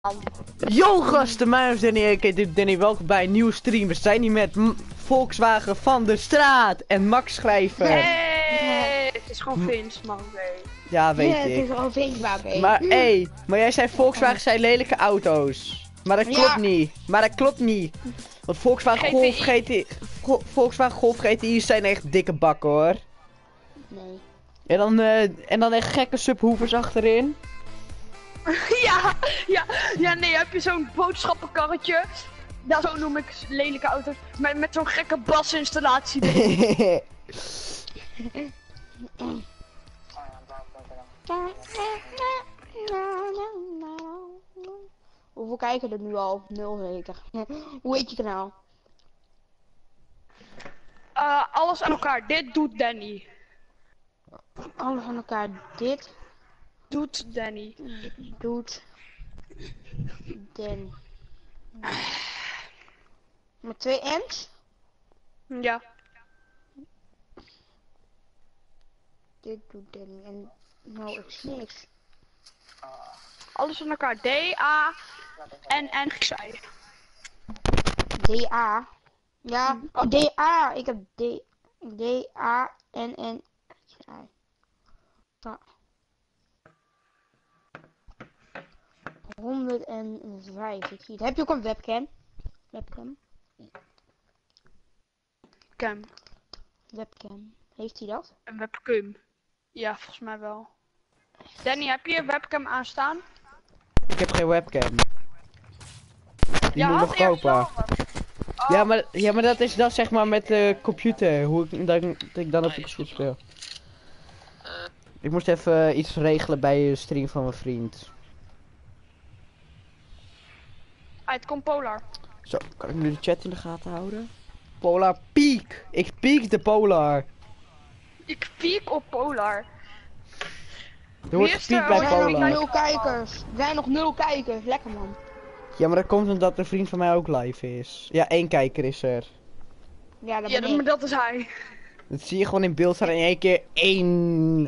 Yo gasten, mijn naam is Danny, ik Danny, welkom bij een nieuwe stream. We zijn hier met Volkswagen van de straat en Max Schrijver. Hey, het is gewoon Vince, man. Ja, weet het ik. is gewoon Vince, maar Maar maar jij zei Volkswagen zijn lelijke auto's. Maar dat klopt niet. Maar dat klopt niet. Want Volkswagen Golf GTI's zijn echt dikke bakken hoor. Nee. En dan echt gekke subwoofers achterin. Ja, nee, heb je zo'n boodschappenkarretje. Ja, zo noem ik lelijke auto's. Met zo'n gekke basinstallatie. Hoeveel kijken er nu al? 0 zeker. Hoe heet je kanaal? Alles aan elkaar. Dit doet Danny. Alles aan elkaar. Dit Doet Danny. doet Den. Met 2 N's? Ja. Dit doet Den. En nou, ik zie niks. Alles aan elkaar. D-A-N-N. D-A. Ja. Oh, D-A. Ik heb D-A-N-N. Ja. 105, ik zie het. Heb je ook een webcam? Webcam. Heeft hij dat? Een webcam. Ja, volgens mij wel. Danny, heb je je webcam aanstaan? Ik heb geen webcam. Die Ja, moet nog kopen. Ja, maar dat is dan zeg maar met de computer. Hoe ik dan op de computer speel. Ik moest even iets regelen bij de stream van mijn vriend. Het komt Polar. Zo, kan ik nu de chat in de gaten houden? Polar piek! Ik piek de Polar! Ik piek op Polar. Er wordt Wie is gepiekt er? bij Er zijn nog Polar. 0 kijkers. Er zijn nog 0 kijkers. Lekker man. Ja, maar dat komt omdat een vriend van mij ook live is. Ja, 1 kijker is er. Ja, dat Ja, ben ik. dat is hij. Dat zie je gewoon in beeld staan in één keer 1.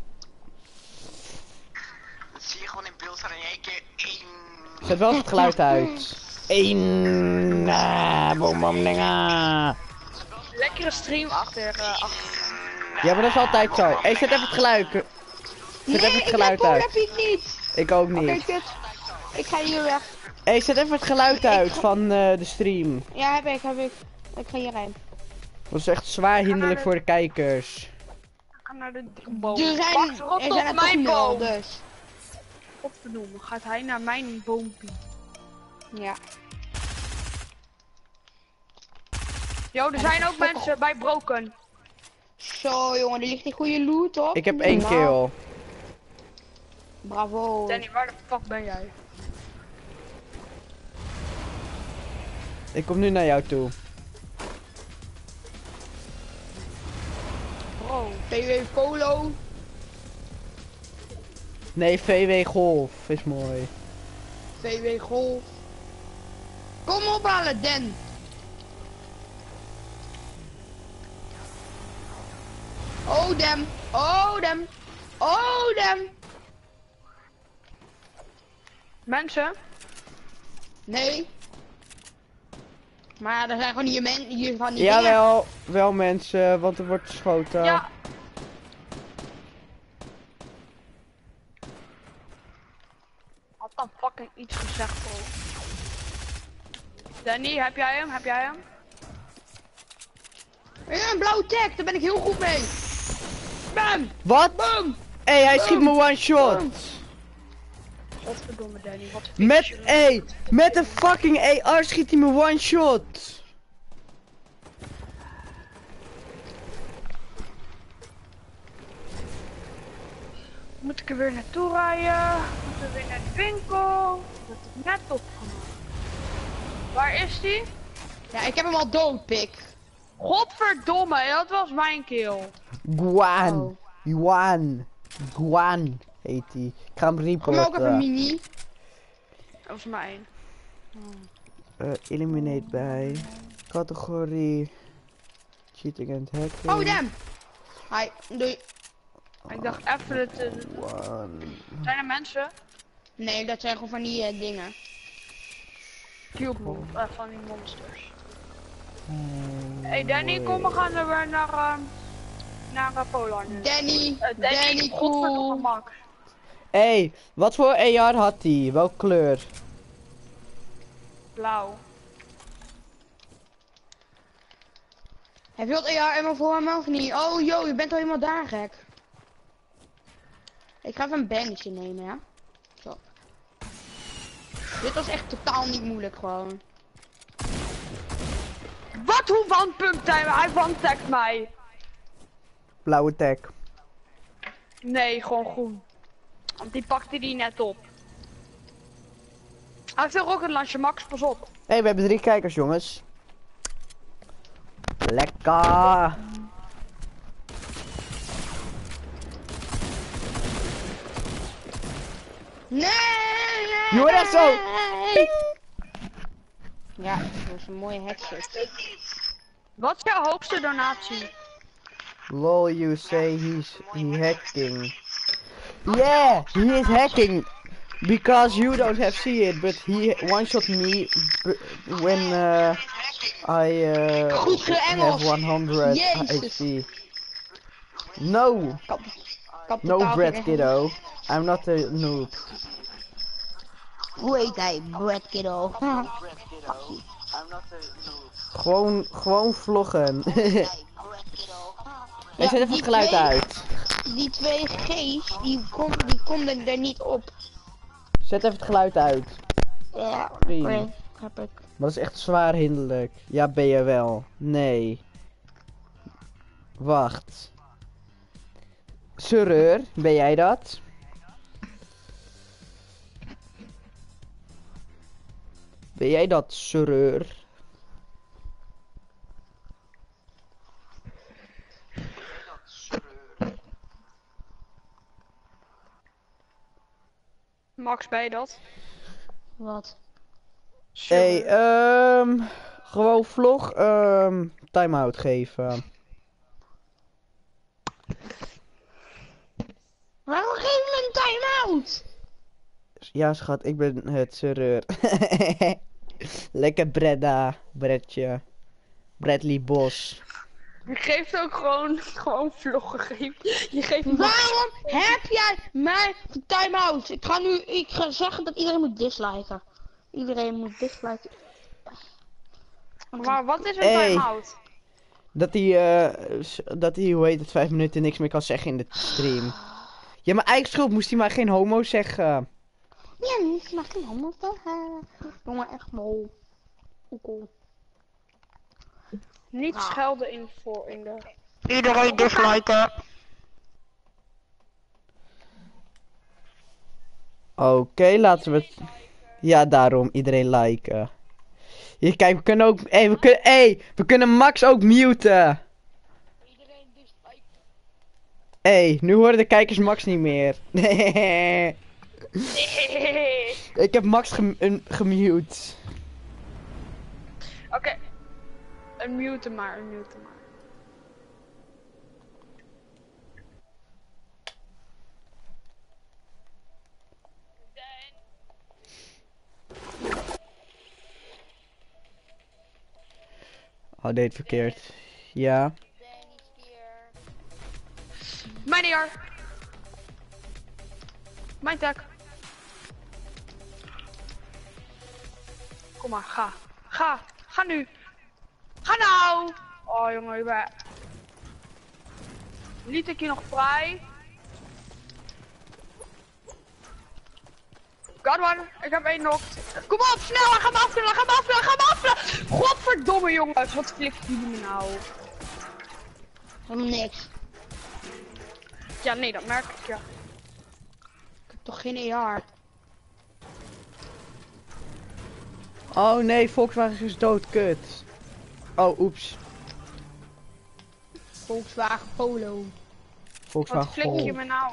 Dat zie je gewoon in beeld staan in één keer 1. Zet wel het geluid uit. 1. Boom, bam, dinga. Lekkere stream achter. Ja, maar dat is altijd zo. Hey, zet even het geluid. Zet even het geluid uit. Ik heb niet. Ik ook Oké, niet. kut. Ik ga hier weg. Hey, zet even het geluid uit van de stream. Ja, heb ik. Ik ga hierheen. Dat is echt zwaar hinderlijk voor de kijkers. Ga naar de boom. Er zijn Rot er op toch mijn 0, boom. dus. Godverdomme, gaat hij naar mijn boompie. Ja. Yo, er zijn ook mensen bij Broken. Zo jongen, er ligt die goede loot op. Ik heb 1 Nou, kill. Bravo. Danny, waar de fuck ben jij? Ik kom nu naar jou toe. Bro. PW Polo. Nee, VW Golf is mooi. VW Golf. Kom ophalen, Den. Oh, dem. Oh, dem. Oh, dem. Mensen? Nee. Maar er zijn gewoon hier van die dingen. Jawel, wel mensen, want er wordt geschoten. Ja. Had dan fucking iets gezegd, bro. Danny, heb jij hem? Ja, een blauwe tag, daar ben ik heel goed mee. Bam! Wat? Bam! Hey, hij schiet me one shot. Bam. Godverdomme, Danny, wat Met een fucking AR schiet hij me one shot. Moet ik er weer naartoe rijden? Moet er weer naar de winkel? Dat heb ik net opgemaakt. Waar is die? Ja, ik heb hem al dood, pik. Godverdomme, dat was mijn kill. Guan. Oh. Guan heet hij. Ik ga hem Kom ook even reporten. mini. Dat was mijn. Eliminate bij. Categorie. Cheating and hacking. Oh, damn. Hi, doei. Ik dacht even dat... One. Zijn er mensen? Nee, dat zijn gewoon van die dingen. Cube van die monsters. Hey Danny, kom, we gaan er weer naar Poland. Danny, Danny, godverdomme cool. Max. Hey, wat voor AR had hij? Welke kleur? Blauw. Heb je wat AR helemaal voor me of niet? Oh joh, je bent al helemaal daar gek. Ik ga even een bandage nemen, ja. Zo. Dit was echt totaal niet moeilijk gewoon. Wat, hoe wandpumpt hij me? Hij wandtagt mij. Blauwe tag. Nee, gewoon groen. Want die pakte die net op. Hij heeft een rocket launcher, Max, pas op. Hey, we hebben 3 kijkers, jongens. Lekker. Nee! Je hoort echt zo. Ja, dat is een mooie headset. Wat is jouw hoogste donatie? Lol, you say he hacking. Yeah, he is hacking. Because you don't have see it, but he one-shot me when I Goed have geëngels. 100 Jezus. HP. No, no Brad kiddo. I'm not a noob. Hoe heet hij? Brad Kiddo. Gewoon vloggen. Hey, Ja, zet even die het geluid twee- uit. Die 2G's, die konden er niet op. Zet even het geluid uit. Ja, Prima. oké, heb ik. Maar dat is echt zwaar hinderlijk. Ja, ben je wel. Nee. Wacht. Surreur, ben jij dat? Ben jij dat, surreur? Max, ben je dat? Wat? Hey, gewoon vlog, time-out geven. Waarom geef je me een time-out? Ja, schat, ik ben het surreur. Lekker Bredje. Bradley Bos. Je geeft ook gewoon vloggen. Je geeft Max. Waarom heb jij mij een time-out? Ik ga zeggen dat iedereen moet disliken. Iedereen moet disliken. Maar wat is een Hey. time-out? Dat hij, hoe heet het, 5 minuten niks meer kan zeggen in de stream. Ja, mijn eigen schuld, moest hij maar geen homo zeggen. Ja, niet mag geen handen zeggen. Jongen, echt mol. Oekel. Niet Ah. schelden in de... Iedereen disliken. Oké, laten we het... Ja, daarom, iedereen liken. Hier, kijk, we kunnen ook... we kunnen Max ook muten. Nu horen de kijkers Max niet meer. Ik heb Max gemute. Oké. Unmute hem maar. Oh, deed verkeerd. Ja. Mijn eer. Mijn tak. Kom maar, ga. Ga nu. Ga nou. Oh jongen, je bent... Liet ik je nog vrij? Got one. Ik heb 1 knocked. Kom op, snel. Ga me afvullen. Godverdomme jongens. Wat flikt jullie me nou? Helemaal niks. Ja, nee, dat merk ik, ja. Ik heb toch geen AR. Oh nee, Volkswagen is dood, kut. Oh, oeps. Volkswagen Polo. Wat Volkswagen flik je Vol. me nou?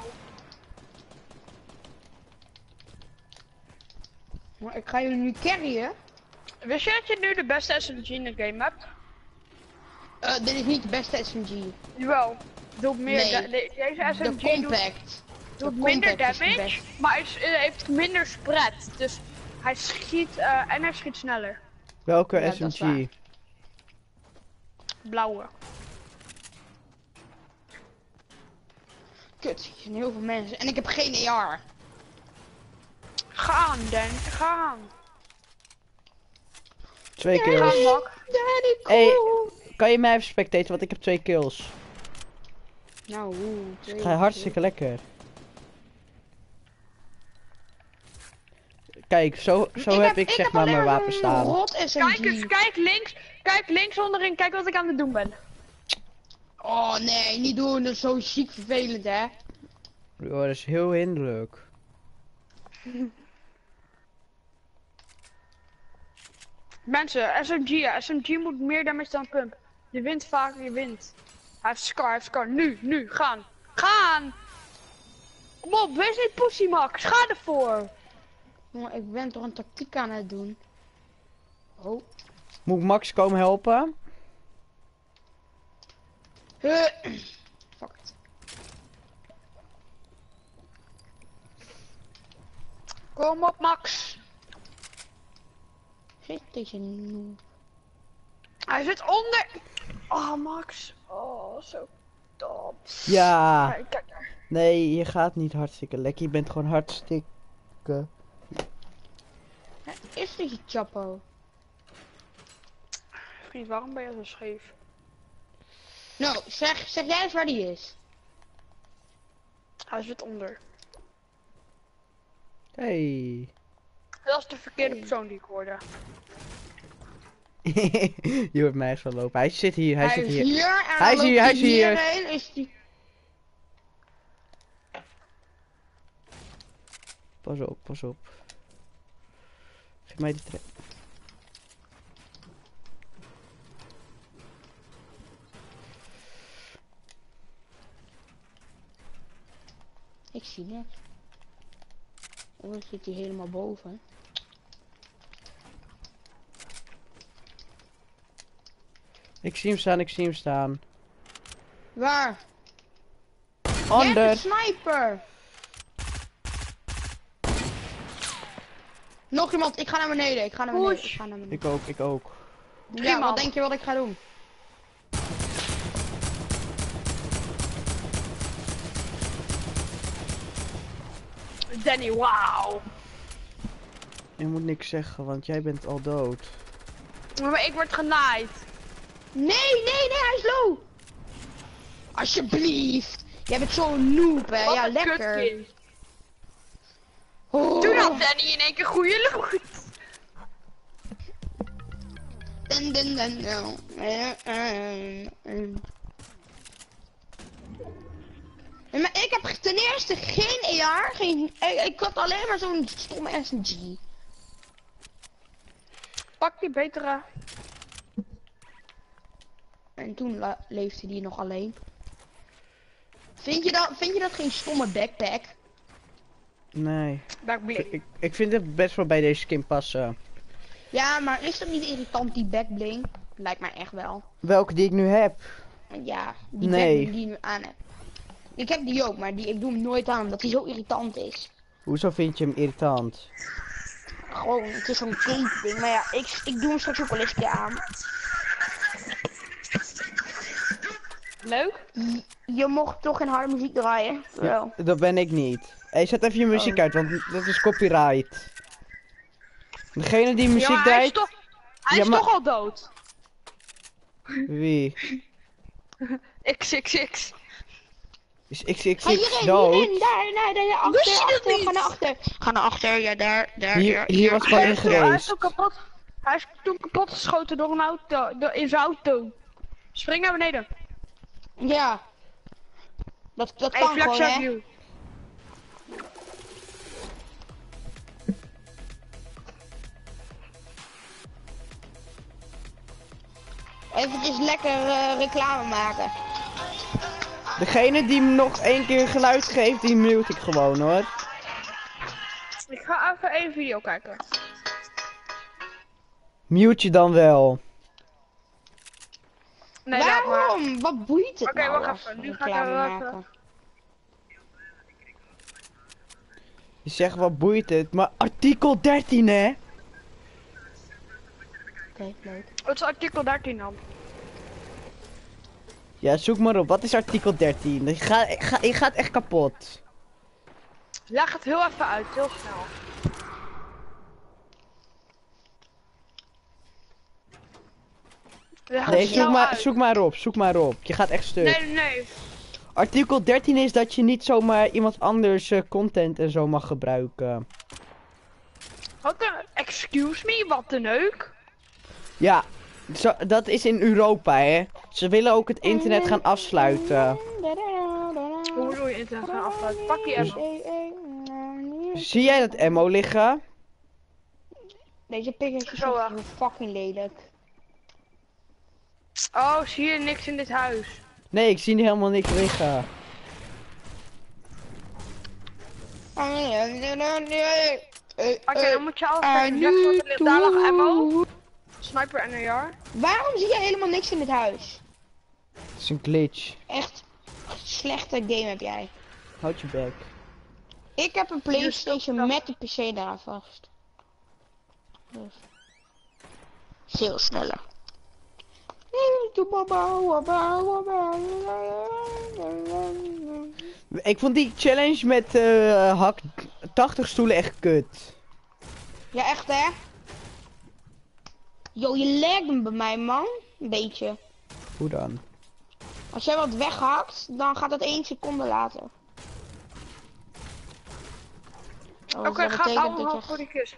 Maar ik ga jullie nu carryen. Wist je dat je nu de beste SMG in de game hebt? Dit is niet de beste SMG. Jawel. Doe meer Nee. deze De SMG doet... compact. doet De minder contact is het damage, best. maar hij heeft minder spread. Dus hij schiet en hij schiet sneller. Welke Ja, dat is waar. SMG? Blauwe. Kut, er zijn heel veel mensen. En ik heb geen AR. Ga aan, Dan. Ga aan. 2 Ga kills. aan, Mak. Daddy Hey. cool. Kan je mij even spectaten, want ik heb 2 kills. Nou, Het gaat hartstikke lekker. Kijk, zo heb ik zeg maar mijn wapen staan. Rot SMG. Kijk eens, kijk links onderin, kijk wat ik aan het doen ben. Oh nee, niet doen, dat is zo ziek vervelend hè. Oh, dat is heel hinderlijk. Mensen, SMG moet meer damage dan pump. Je wint vaak, je wint. Hij heeft scar, nu, gaan. Gaan! Kom op, wees niet pussy Max, ga ervoor! Jongen, ik ben toch een tactiek aan het doen. Oh. Moet ik Max komen helpen? Fuck it. Kom op Max! Zit deze noob. Hij zit onder! Oh Max, oh zo top. Ja. Kijk daar. Nee, je gaat niet hartstikke lekker. Je bent gewoon hartstikke... Is dit je Chapo? Vriend, waarom ben je zo scheef? Nou, zeg jij eens waar die is. Hij zit onder. Hey. Dat is de verkeerde persoon die ik hoorde. Je hoort mij eens wel lopen. Hij zit hier, hij zit is hier. hier en Hij is dan hier, loopt hij is hier. hierheen, is die... Pas op, pas op. Geef mij die trek. Ik zie niks. Oh, dan zit hij helemaal boven. Ik zie hem staan, ik zie hem staan. Waar? Jij hebt een Onder. sniper! Nog iemand, ik ga naar beneden, ik ga naar beneden, Push. ik ga naar beneden. Ik ook, ik ook. Ja, Iemand. wat denk je wat ik ga doen? Danny, wauw. Je moet niks zeggen, want jij bent al dood. Maar ik word genaaid. Nee, hij is low! Alsjeblieft! Jij bent zo'n noob hè, Wat ja een lekker. kutkind. Oh. Toen had Danny in één keer goede loot. Dun, dun, dun, dun. Nee, maar ik heb ten eerste geen AR, ik had alleen maar zo'n stomme SMG. Pak die betere. En toen leefde die nog alleen. Vind je dat geen stomme backpack? Nee. Daar blik. Ik vind het best wel bij deze skin passen. Ja, maar is dat niet irritant die backbling? Lijkt mij echt wel. Welke die ik nu heb? Ja, die Nee. backbling die je nu aan hebt. Ik heb die ook, maar ik doe hem nooit aan, omdat hij zo irritant is. Hoezo vind je hem irritant? Gewoon, het is zo'n ding. Maar ja, ik doe hem straks ook wel eens een keer aan. Leuk? Je mocht toch geen harde muziek draaien? Wel. Dat ben ik niet. Hey, zet even je muziek uit, want dat is copyright. Degene die muziek Ja, maar hij is draait... toch, hij Ja, is maar- toch al dood. Wie? XXX. Is XXX Ga hierin, dood? hierin, daar, Wist je dat achter, niet? ga naar achter. Ga naar achter, ja, daar, Hier was gewoon Hij is ingereisd. toen kapot. Hij is toen kapot geschoten door een auto. In zijn auto. Spring naar beneden. Ja. Dat Hey, kan flex gewoon, up hè. you. Eventjes lekker reclame maken. Degene die me nog één keer geluid geeft, die mute ik gewoon hoor. Ik ga even één video kijken. Mute je dan wel. Nee, laat maar. Waarom? Wat boeit het Oké, nou wacht als even. we Nu ga ik reclame er even. maken? Je zegt wat boeit het, maar artikel 13 hè? Oké, leuk. Wat is artikel 13 dan? Ja, zoek maar op. Wat is artikel 13? Je gaat echt kapot. Leg het heel even uit, heel snel. Leg het Nee, snel uit. zoek maar op. Je gaat echt stuk. Nee. Artikel 13 is dat je niet zomaar iemand anders content en zo mag gebruiken. Wat een... Excuse me, wat een neuk. Ja, dat is in Europa hè. Ze willen ook het internet gaan afsluiten. Hoe bedoel je internet gaan afsluiten? Pak die ammo. Zie jij dat ammo liggen? Deze pik is Zo, zo fucking lelijk. Oh, zie je niks in dit huis? Nee, ik zie helemaal niks liggen. Oké, dan moet je alles zeggen wat er ligt. Daar lag ammo. Sniper en AR. Waarom zie je helemaal niks in dit huis? Het is een glitch. Echt slechte game heb jij. Houd je bek. Ik heb een PlayStation met de PC daar vast. Dus. Veel sneller. Ik vond die challenge met hak 80 stoelen echt kut. Ja, echt hè? Yo, je legt hem bij mij, man. Een beetje. Hoe dan? Als jij wat weghakt, dan gaat het 1 seconde later. Oh, Oké, dat ga betekent allemaal dat je... voor die kust.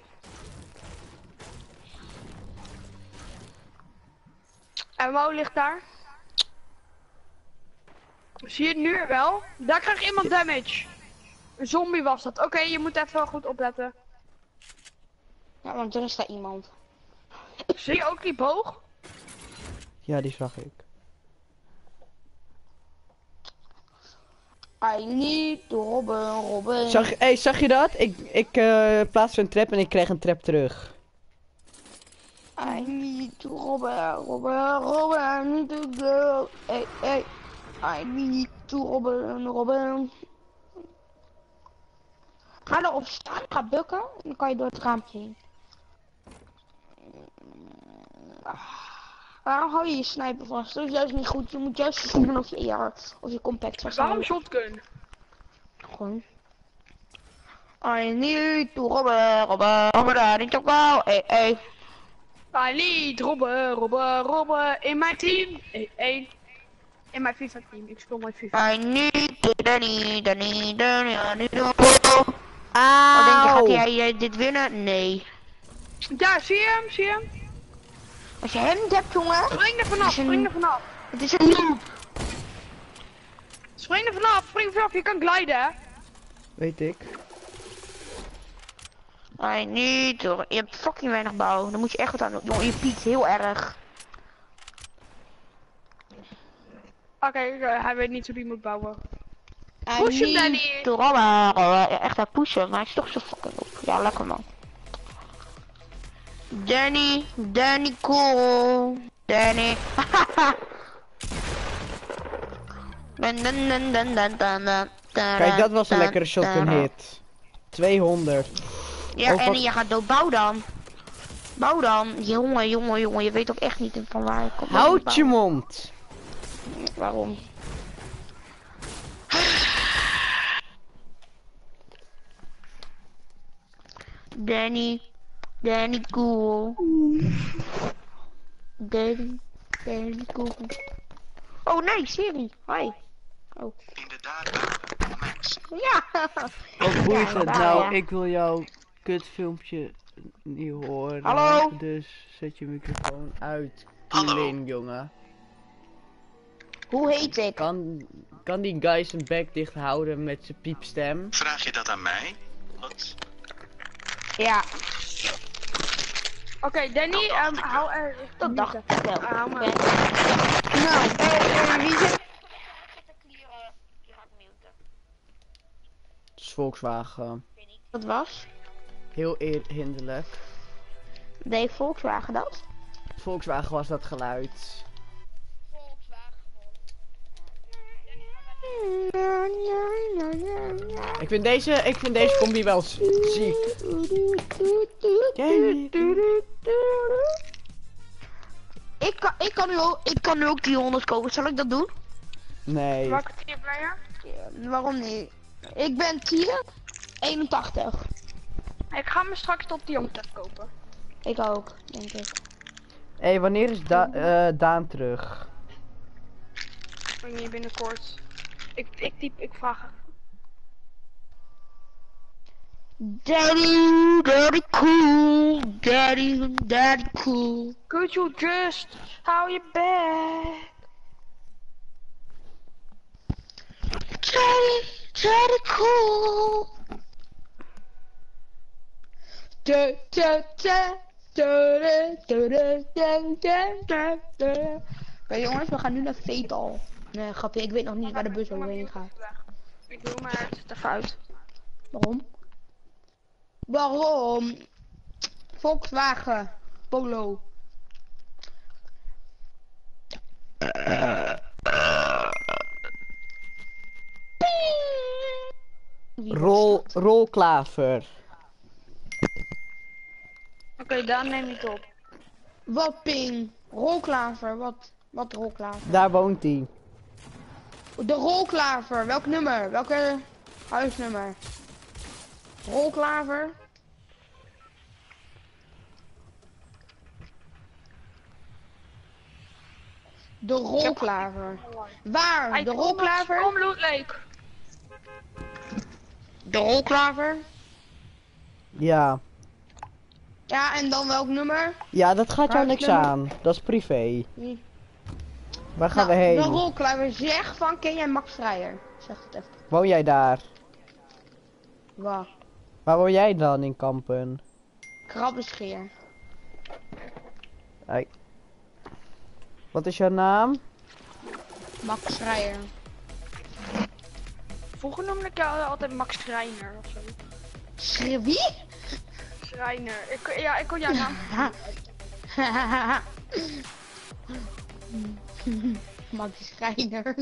Ammo ligt daar. Zie je het nu wel? Daar krijgt iemand damage. Een zombie was dat. Oké, je moet even goed opletten. Ja, want er is daar iemand. Zie je ook die boog? Ja, die zag ik. I need to Robben. Zag je dat? Ik plaatste een trap en ik kreeg een trap terug. I need to Robben, I need to go. Hey. I need to Robben. Ga erop staan, ga bukken en dan kan je door het raampje heen. Waarom hou je je sniper vast? Dat is juist niet goed. Je moet juist zien of je compact vast Waarom houdt. shotgun? Gewoon. I need to Robben, daar niet op wel. Hey. I need Robben in mijn team. Hey. In mijn FIFA team. Ik speel met FIFA. I need to Danny, I need to Oh, denk je, gaat jij dit winnen? Nee. Ja, zie je hem? Als je hem niet hebt, jongen. Spring er vanaf. Het is een noob. Spring er vanaf, je kan gliden hè. Weet ik. I need to... Je hebt fucking weinig bouw. Dan moet je echt wat aan doen. Jongen, je piekt heel erg. Oké, hij weet niet hoe hij moet bouwen. I Push hem, need Danny. to Robben. Ja, echt hij pushen, maar hij is toch zo fucking op. Ja, lekker man. Danny cool. Danny. Kijk, dat was een lekkere shotgun hit. 200. Ja, Oh, en je gaat dood. Bouw dan. Jongen, je weet ook echt niet van waar ik kom. Houd je mond. Waarom? Danny cool. Danny cool. Oh nee, Siri. Hi. Oh. Inderdaad, Max. Ja. Wat boeit het inderdaad, nou? ja. Ik wil jouw kutfilmpje niet horen. Hallo? Dus zet je microfoon uit. Hallo? Koelin, jongen. Hoe heet ik? Kan die guy zijn bek dicht houden met zijn piepstem? Vraag je dat aan mij? Wat? Ja, Oké, Danny, hou er... dat dacht ik wel. Hou maar. Nou, wie zit... Het is Volkswagen. Dat was? Heel hinderlijk. Deed Volkswagen dat? Volkswagen was dat geluid. Ik vind deze combi wel ziek. Ik kan nu ook 300 kopen. Zal ik dat doen? Nee. Welke tierplayer? Waarom niet? Ik ben tier 81. Ik ga me straks tot Diamond kopen. Ik ook, denk ik. Hé, wanneer is Daan terug? Ik ben hier binnenkort. Ik vraag. Daddy cool. Daddy cool. Could you just hou je back? Daddy cool. Oké jongens, we gaan nu naar Vetal. Nee, grapje, ik weet nog niet waar de bus overheen gaat. Ik doe maar het even uit. Waarom? Waarom? Volkswagen Polo. Rolklaver. Oké, dan neem je het op. Wat ping? Rolklaver, wat rolklaver? Daar woont hij. De rolklaver, welk nummer? Welke huisnummer? Rolklaver? De rolklaver. Waar? De rolklaver? Kom Loot Lake. De rolklaver? Ja. Ja, en dan welk nummer? Ja, dat gaat jou niks Huisnummer? aan. Dat is privé. Wie? Waar gaan Nou, we heen? De rolklaver, zeg van, ken jij Max Schreier? Zeg het even. Woon jij daar? Waar? Waar woon jij dan in Kampen? Krabbescheer. Hey. Wat is jouw naam? Max Schreier. Vroeger noemde ik jou altijd Max Schreiner of zo. Wie? Schreiner. Ik kon jouw naam. Max Schreiner.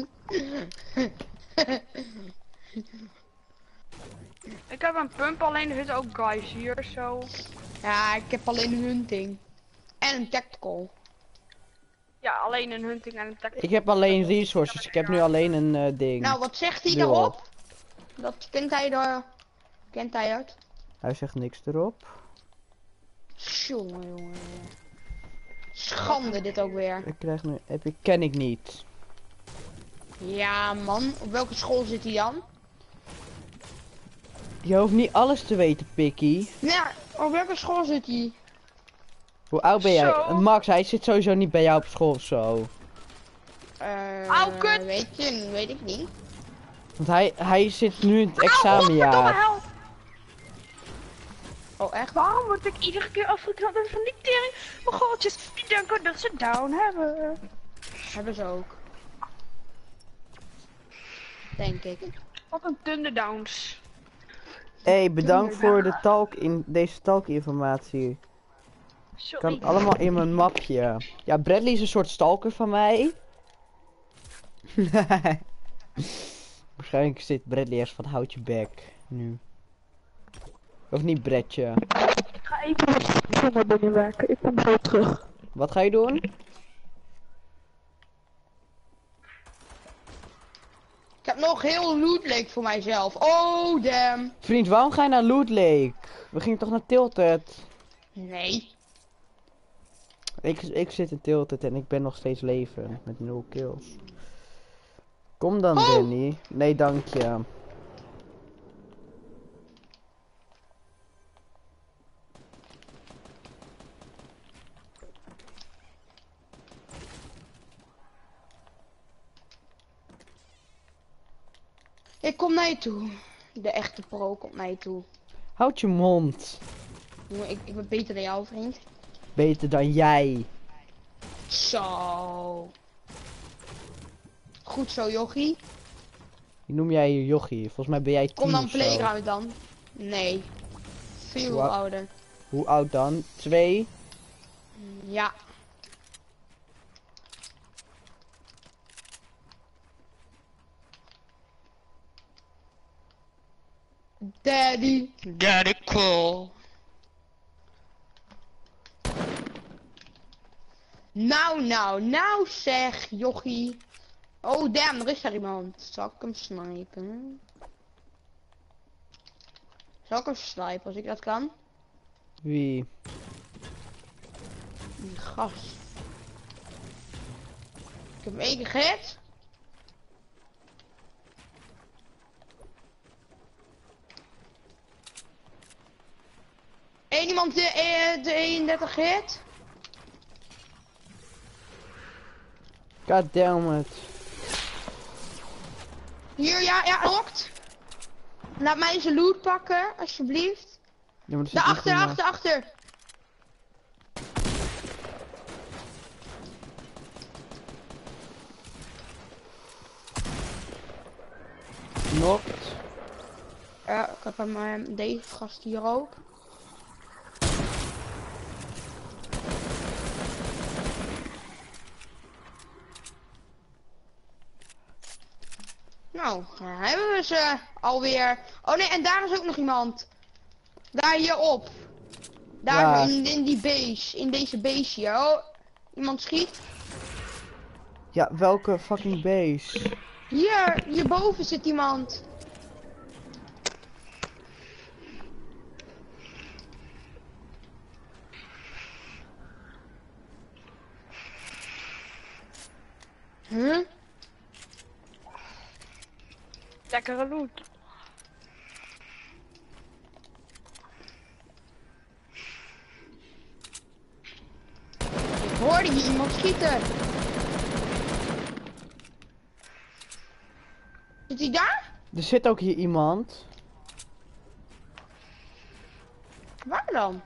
Ik heb een pump, alleen er zitten ook guys hier zo. Ja, ik heb alleen een hunting. En een tactical. Ja, alleen een hunting en een tactical. Ik heb alleen resources. Ik heb nu alleen een ding. Nou, wat zegt hij Doe daarop? Dat kent hij door... Kent hij uit? Hij zegt niks erop. Jongen. Schande dit ook weer. Ik krijg nu... ken ik niet. Ja man, op welke school zit hij dan? Je hoeft niet alles te weten, Pikkie. Ja, op welke school zit hij? Hoe oud ben jij? Zo. Max, hij zit sowieso niet bij jou op school of zo. Au, kut! Weet ik niet. Want hij zit nu in het Verdomme examenjaar. hel! Oh echt? Waarom word ik iedere keer afgeknapt door van die tering? Mijn gootjes, die denken dat ze down hebben. Hebben ze ook. Denk ik. Wat een thunderdowns. Hey, bedankt voor de deze talkinformatie. Sorry. Kan allemaal in mijn mapje. Ja, Bradley is een soort stalker van mij. Waarschijnlijk zit Bradley eerst van houd je bek nu. Of niet, Bradje? Ik ga even naar binnen werken. Ik kom zo terug. Wat ga je doen? Ik heb nog heel Loot Lake voor mijzelf. Oh damn. Vriend, waarom ga je naar Loot Lake? We gingen toch naar Tilted? Nee. Ik zit in Tilted en ik ben nog steeds leven met 0 kills. Kom dan, Oh! Danny. Nee, dank je. Ik kom naar je toe. De echte pro komt naar je toe. Houd je mond. Jongen, ik ben beter dan jou, vriend. Beter dan jij. Zo. Goed zo, jochie. Wie noem jij je jochie? Volgens mij ben jij 10 Kom dan of zo. playground dan. Nee. Veel Wa- ouder. Hoe oud dan? 2? Ja. Daddy. Daddy cool. Nou zeg, jochie. Oh damn, er is daar iemand. Zal ik hem snipen? Zal ik hem snipen als ik dat kan? Wie? Die gast. Ik heb hem 1 keer gehit. Eén iemand de 31 hit. God damn it. Hier, ja, knokt. Laat mij zijn loot pakken, alsjeblieft. Ja, maar er zit Achter. Knokt. Ja, ik heb hem deze gast hier ook. Nou, hebben we ze alweer. Oh nee, en daar is ook nog iemand. Daar hierop. Daar Ja. in die base. In deze base hier. Oh, iemand schiet. Ja, welke fucking base? Hierboven zit iemand. Huh? Lekkere loot. Ik hoorde hier iemand schieten. Zit hij daar? Er zit ook hier iemand. Waar dan?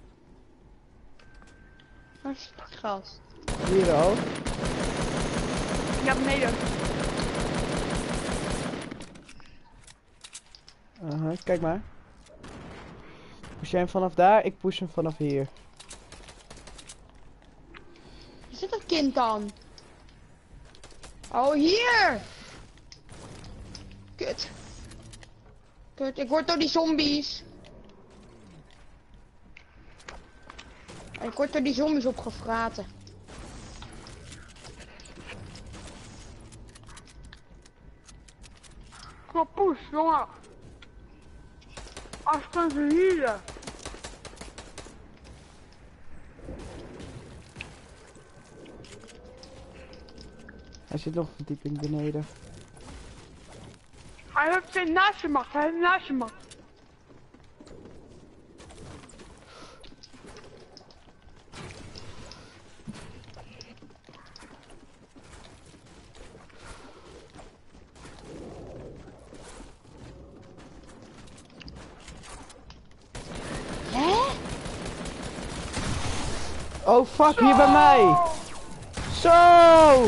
Waar is die gast? Hier ook. Ja, beneden. Kijk maar. Push jij hem vanaf daar? Ik push hem vanaf hier. Waar zit dat kind dan? Oh, hier! Kut. Ik word door die zombies. Ik word door die zombies opgevraten. Klopoes, jongen. Als kan ze hielen. Hij zit nog een verdieping beneden. Hij heeft het naast je macht, hij heeft naast je macht. Hè? Oh fuck, hier bij mij! Zo!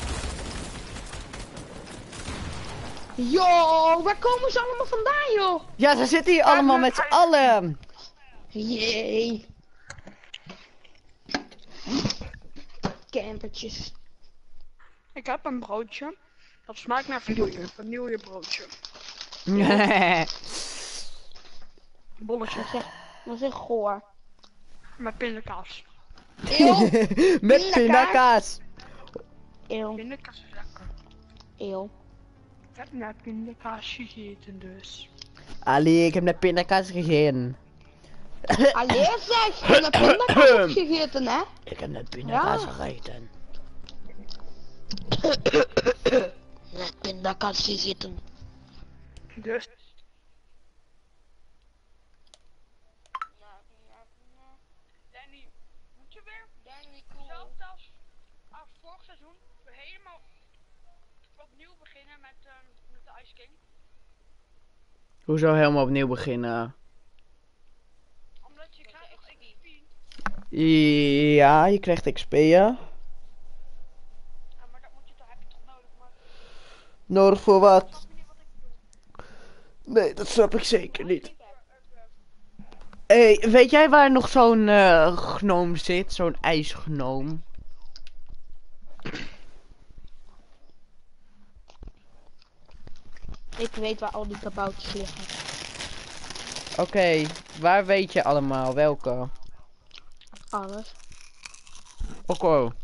Yo, waar komen ze allemaal vandaan, joh? Ja, ze zitten hier allemaal met z'n allen! Jee. Campertjes. Ik heb een broodje. Dat smaakt naar vanillebroodje. Bolletje Dat is echt goor. met pindakaas. Eeuw. Met pindakaas! Eeuw. Pindakaas is lekker. Eeuw. Ik heb net pindakaas gegeten dus. Ali, ik heb net pindakaas gegeten. Allee zeg, je hebt pindakaas gegeten, hè? Ik heb net pindakaas Ja. gegeten. Net pindakaas gegeten. Dus. Danny, moet je weer hetzelfde als vorig seizoen helemaal opnieuw beginnen met de Ice King? Hoezo helemaal opnieuw beginnen? Omdat je krijgt nog XP. Ja, je krijgt XP, ja. Ja, maar dat moet je toch, heb je toch nodig, maar Nodig voor wat? snap je niet wat ik bedoel? Nee, dat snap ik zeker niet. Hey, weet jij waar nog zo'n gnoom zit? Zo'n ijsgnoom? Ik weet waar al die kaboutjes liggen. Oké, waar weet je allemaal? Welke? Alles. Oké.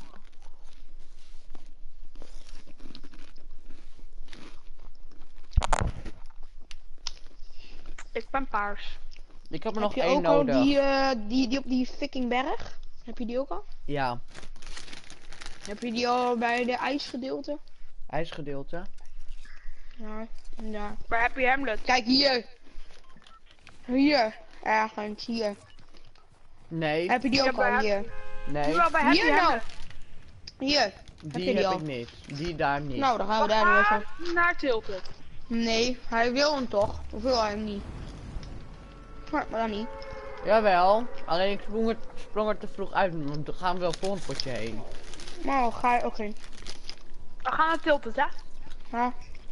Ik ben paars. Ik heb er Heb nog je één ook al nodig. die op die fucking berg? Heb je die ook al? Ja, Heb je die al bij de ijsgedeelte? ijsgedeelte. Ja, ja. Waar heb je Hamlet? Kijk hier. Hier. Ergens, hier. Nee, Heb je die Ja, ook bij al? Happy- Hier. nee, Nu wel bij Happy Hier nou. Hamlet. Hier. Heb je die die heb al? ik niet. Die daar niet. Nou, dan gaan we We daar nu gaan even. naar Tilted. Nee, hij wil hem toch? Of wil hij hem niet? Maar dan niet. Jawel, alleen ik sprong er te vroeg uit, want dan gaan we wel voor een potje heen. Nou, ga je ook heen. We gaan naar Tilted, hè? Ja.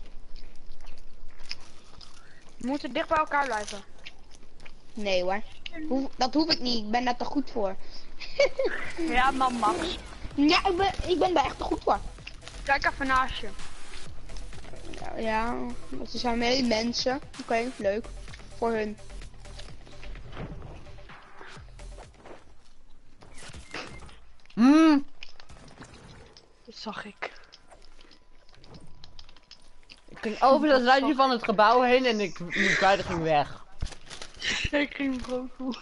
We moeten dicht bij elkaar blijven. Nee hoor. Dat hoef ik niet. Ik ben daar te goed voor. Ja, man, Max. Ja, ik ben daar echt te goed voor. Kijk even naast je. Ja, ze zijn mee mensen. Oké, leuk. Voor hun. Dat zag ik. Ik ging over dat ruitje van het gebouw heen en mijn kwijt ging weg. Ik ging brood voelen.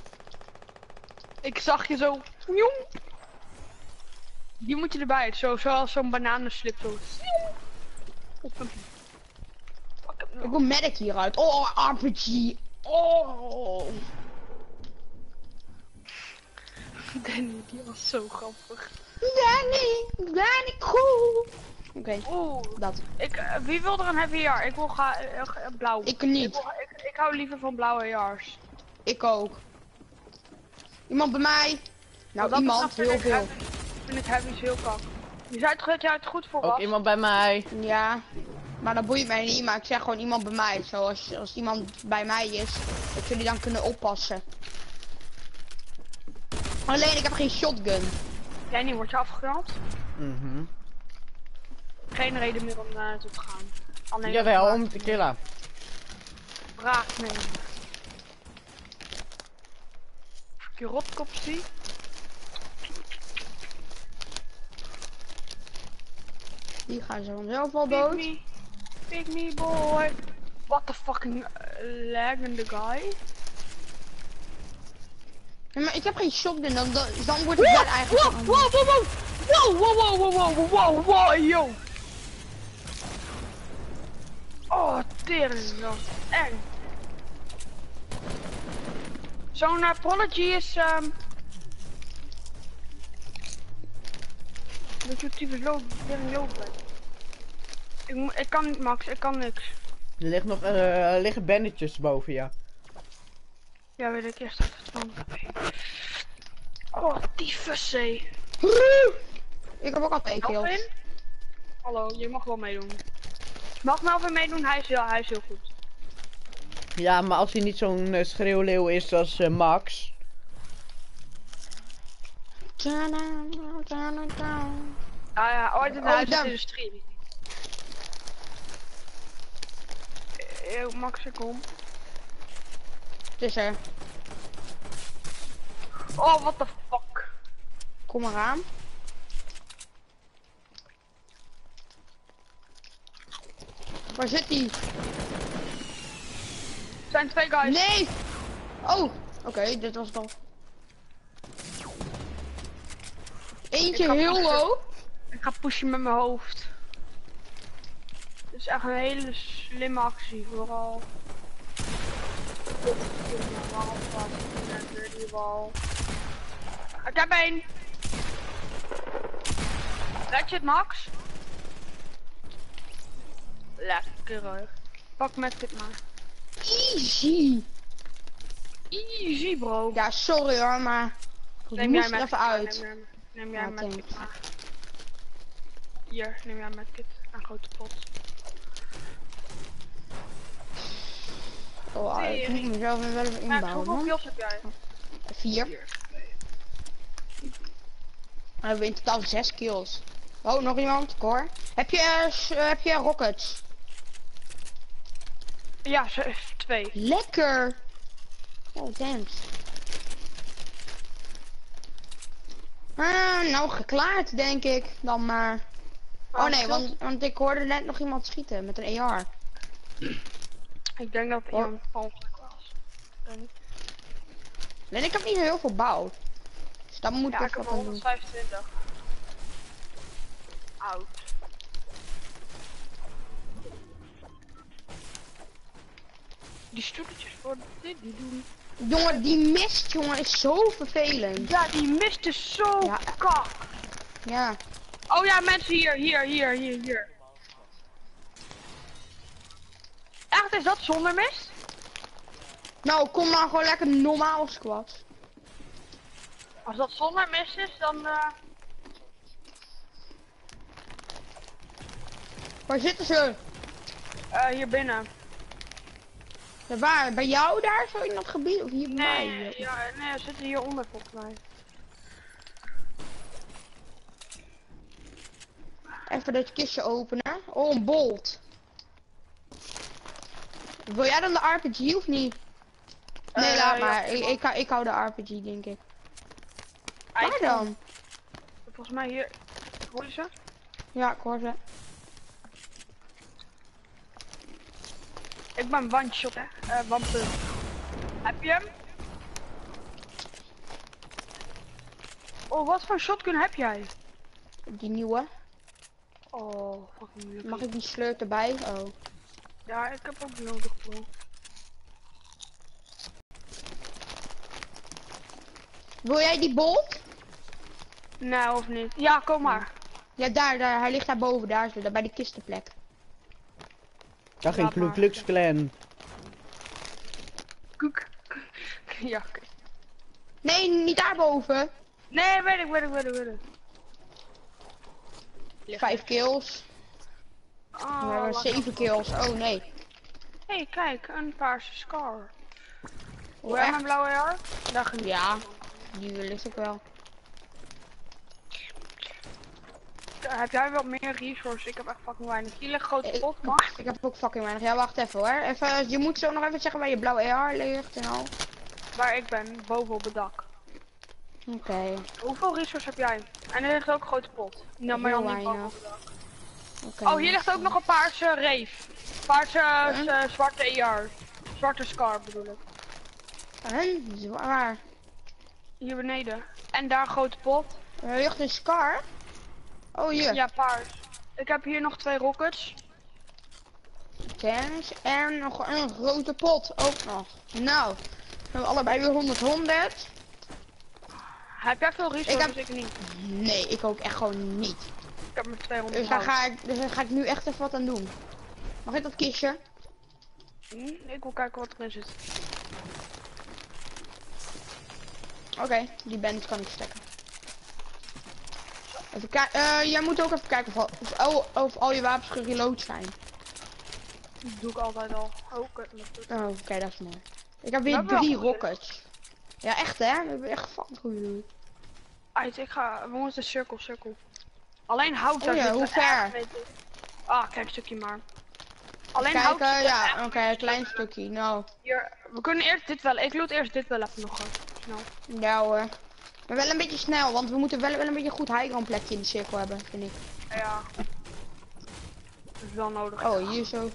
Ik zag je zo. Jong. Die moet je erbij. Zoals zo'n bananenslip zo. Op een... Ik wil medic hieruit. Oh, RPG. Oh. Danny, die was zo grappig. Danny, cool. Oké, Oeh, dat. wie wil er een heavy AR? Ik wil blauw. Ik niet. Ik hou liever van blauwe AR's. Ik ook. Iemand bij mij? Nou, Dat iemand. vind Heel ik veel. heavy. Vind ik heavy heel kak. Je zei toch dat jij het goed voor Ook was? iemand bij mij. Ja. Maar dat boeit mij niet. Maar ik zeg gewoon iemand bij mij. Zoals als iemand bij mij is. Dat jullie dan kunnen oppassen. Alleen ik heb geen shotgun. Danny, word je afgerand? Mhm. Geen reden meer om naartoe te gaan. Alleen Jawel, om te killen. Braak nemen. Of ik je rotkop zie. Die gaan ze vanzelf al dood. Pick me boy. What the fucking laggende guy. Ja, maar ik heb geen shotgun. Dan wordt het wel eigenlijk. Wow, yo. Oh, tering, dat is eng. Zo'n Prodigy is, weet je hoe typisch loop ik kan niet, Max, ik kan niks. Er ligt nog, liggen bandetjes boven je. Ja, weet ik eerst even van. Oh, tyfus, hé. Ik heb ook al 2 kills. Melvin? Hallo, je mag wel meedoen. Mag Melvin meedoen? Hij is heel goed. Ja, maar als hij niet zo'n schreeuwleeuw is als Max. Ah ja, ooit in Oh, huis daar. in de stream. Max, ik kom. Het is er. Oh, what the fuck. Kom maar aan. Waar zit die? Er zijn 2 guys. Nee! Oh, oké, dit was dan. Eentje Ik ga heel pushen. low. Ik ga pushen met mijn hoofd. Het is echt een hele slimme actie, vooral. Ik heb 1. Red je het, Max? Lekker hoor. Pak met dit maar. Easy. Easy bro. Ja, sorry hoor, maar. Ik Neem jij moest er met even uit. Neem jij Ja, met thanks. dit maar. Hier, neem jij met dit. Een grote pot. Oh, ik moet mezelf wel even Ja, inbouwen. hoeveel Man. kills heb jij? 4. We hebben in totaal 6 kills. Oh, nog iemand? Cor. Heb je rockets? Ja, 2. Lekker. Oh, thanks. Nou, geklaard, denk ik. Dan maar. Oh nee, want ik hoorde net nog iemand schieten met een AR. Ik denk dat iemand van was. Nee, ik heb niet heel veel bouw. Dus dan moet Ja, ik ik heb wat aan doen. 125. Oud. Die stoeltjes voor dit die doen. Jongen, die mist, jongen, is zo vervelend. Ja, die mist is zo Ja. kak. Ja. Oh ja, mensen hier. Echt, is dat zonder mist? Nou, kom maar gewoon lekker normaal squad. Als dat zonder mist is, dan Waar zitten ze? hier binnen. Ja, waar? Bij jou daar, zo in dat gebied? Of hier bij mij? Nee, ja, nee, ze zitten hieronder volgens mij. Even dit kistje openen. Oh, een bolt. Wil jij dan de RPG of niet? Nee, laat maar. Ja, Ik hou de RPG, denk ik. Waar Eigen. dan? Volgens mij hier. Hoor je ze? Ja, ik hoor ze. Ik ben one-shot, hè. One-punt. Heb je hem? Oh, wat voor shotgun heb jij? Die nieuwe. Oh, fucking leuk. Mag ik die sleur erbij? Oh. Ja, ik heb ook nodig, bro. Wil jij die bolt? Nou, of niet? Ja, kom maar. Ja, daar. Hij ligt daar boven. Daar zo, daar bij de kistenplek. Daar ging Laat Ku maar. Klux Klan. Koek. Ja, oké. Nee, niet daarboven. Nee, weet ik. 5 kills. Oh, We hebben 7 kills. Oh nee. Hey, kijk, een paarse scar. Oh, Hoe heb echt? mijn blauwe haar? Daar ging Ja, die wil ik ook wel. Heb jij wat meer resources? Ik heb echt fucking weinig. Hier ligt grote Ik- pot, mag? Ik heb ook fucking weinig. Ja, wacht even hoor. Even, je moet zo nog even zeggen waar je blauwe AR ligt en al. Waar ik ben, boven op het dak. Oké. Hoeveel resources heb jij? En er ligt ook een grote pot. Nou, maar Heel dan niet boven weinig. op het dak. Oké. Oh, hier ligt ook nog een paarse reef. Paarse zwarte AR. Zwarte scar bedoel ik. En? Waar? Hier beneden. En daar een grote pot. Er ligt een scar. Oh, hier. Ja, paars. Ik heb hier nog 2 rockets. Thanks. En nog een grote pot. Ook nog. Nou. We hebben allebei weer 100. Heb jij veel resources? Ik Ik niet. Nee, ik ook echt gewoon niet. Ik heb maar 200 Dus daar hout. ga ik nu echt even wat aan doen. Mag ik dat kistje? Ik wil kijken wat erin zit. Oké, die bandits kan ik stekken. Even kijken. Jij moet ook even kijken of al je wapens gereload zijn. Dat doe ik altijd al. Oh, kut. Oh, oké, dat is mooi. Ik heb We weer hebben 3 wel rockets. Ja, echt hè? We hebben echt fucking goede loot. Uit, we moeten cirkel. Alleen hout daar Oh ja, zit hoe er ver? echt, weet ik. Ah, kijk een stukje maar. Alleen hout Kijken, zit er ja, echt oké, een klein stukje. Nou, hier. We kunnen eerst dit wel. Ik loot eerst dit wel even nog. Snel. ja hoor. Maar wel een beetje snel, want we moeten wel een beetje een goed highground plekje in de cirkel hebben, vind ik. Ja. Dat is wel nodig. Oh, hier zo.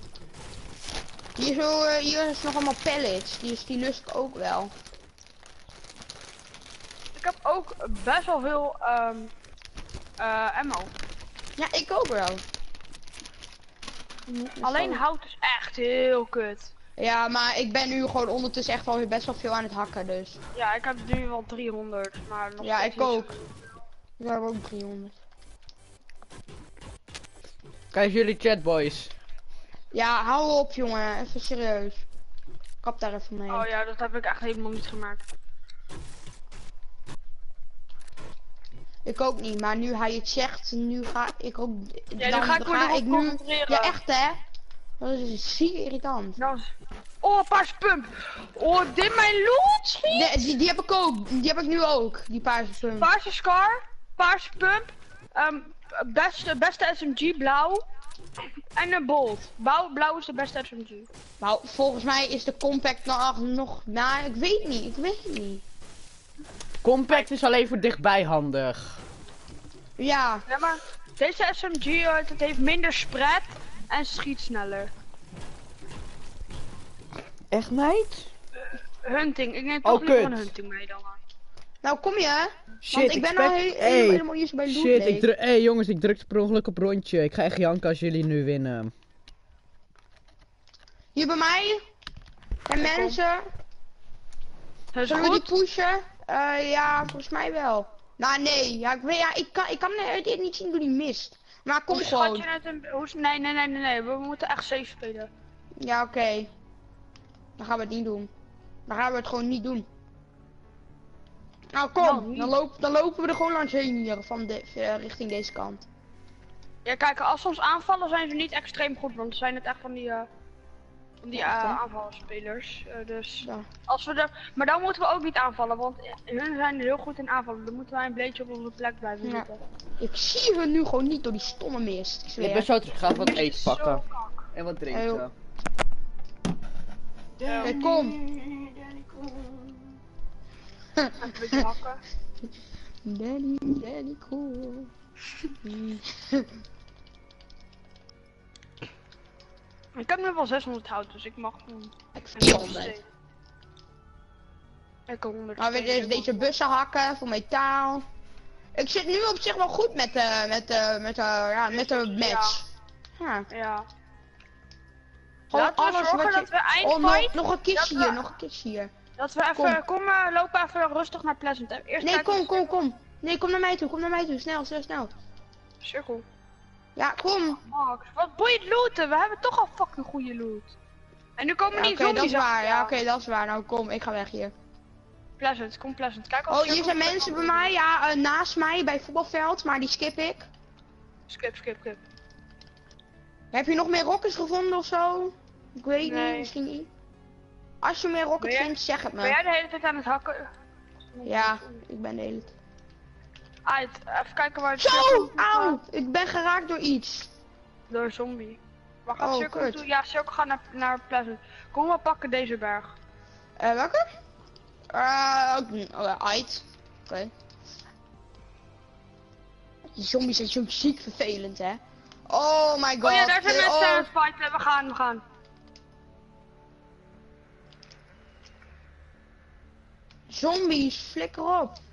Hier is nog allemaal pellets. Die lust ik ook wel. Ik heb ook best wel veel ammo. Ja, ik ook wel. Alleen hout is echt heel kut. Ja, maar ik ben nu gewoon ondertussen echt al best wel veel aan het hakken, dus. Ja, ik heb nu wel 300, maar nog Ja, steeds ik niet ook. zoveel. Ik heb ook 300. Kijk jullie chat boys. Ja, hou op jongen, even serieus. Kap daar even mee. Oh ja, dat heb ik echt helemaal niet gemaakt. Ik ook niet, maar nu hij het zegt, nu ga ik ook. Ja, dan ga ik me erop concentreren. Ja, echt hè? Dat is ziek irritant. Nou, oh, paarse pump. Oh, dit mijn loot? Die heb ik ook. Die heb ik nu ook. Die paarse pump. Paarse scar, paarse pump, beste SMG blauw, En een Bolt. Blauw is de beste SMG. Nou, volgens mij is de compact nog... Nou, ik weet niet. Compact is alleen voor dichtbij handig. Ja, Ja, maar deze SMG het heeft minder spread en schiet sneller. Echt, meid? Hunting, ik neem toch Oh, liever kut. een hunting mee dan. nou kom je. Shit, Want ik ben al helemaal used bij loot. Shit, hey jongens, ik drukte per ongeluk op rondje. Ik ga echt janken als jullie nu winnen. Hier bij mij. En mensen. Dat is Zullen we die goed. pushen? Ja, volgens mij wel. Nou nee, ja, ik kan dit niet zien door die mist. Maar kom Hoe schat gewoon. je het nee, we moeten echt safe spelen. Ja, oké. Dan gaan we het niet doen. Dan gaan we het gewoon niet doen. Nou kom, Nou, niet. dan lopen we er gewoon langs heen hier, richting deze kant. Ja, kijk, als ze ons aanvallen zijn ze niet extreem goed, want ze zijn het echt van die Ja, toch? aanvalspelers. Dus Ja. als we maar dan moeten we ook niet aanvallen, want hun zijn heel goed in aanvallen. Dan moeten wij een beetje op onze plek blijven Ja. zitten. Ik zie hun nu gewoon niet door die stomme mist. Ik zweer. Ik ben zo terug, ik ga even wat eten Zo pakken. kak. En wat Heel. drinken. Hey, kom. Even een beetje hakken. Danny, cool. Ik heb nu wel 600 hout, dus ik mag doen. Ik vind het wel. Ik heb 100. Nou, weer deze bussen hakken voor metaal. Ik zit nu op zich wel goed met de match. Ja. Ja. Gewoon Laten we alles zorgen wat je... dat we Oh, eindfight, nog een kistje dat we- hier, nog een kistje hier. dat we even, lopen even rustig naar Pleasant. Eerst Nee, kijken kom. Nee, kom naar mij toe, snel. Cirkel. Ja, kom. Max, wat boeit looten? We hebben toch al fucking goede loot. En nu komen Ja, die oké, zombies dat is waar. achter Ja, jou. oké, dat is waar. Nou, kom, ik ga weg hier. Pleasant, kom Pleasant. Kijk of Oh, hier cirkel zijn is mensen wel bij mij, ja, naast mij bij het voetbalveld, maar die skip ik. Skip. Heb je nog meer rockets gevonden of zo? Ik weet Nee. niet, misschien niet. Als je meer rockets Ben jij- vindt, zeg het Ben me. jij de hele tijd aan het hakken? Ja, ik ben de hele tijd. Uit, even kijken waar het Zo! cirkel Auw! Ik ben geraakt door iets. door een zombie. Waar gaat Oh, cirkel kut. naartoe? Ja, cirkel gaat naar Pleasant. Kom maar pakken deze berg. Welke? Uit. Oké. Die zombies zijn zo ziek vervelend, hè. Oh my god. Oh ja, daar zijn mensen oh. aan het fighten. We gaan. Zombies, flikker op.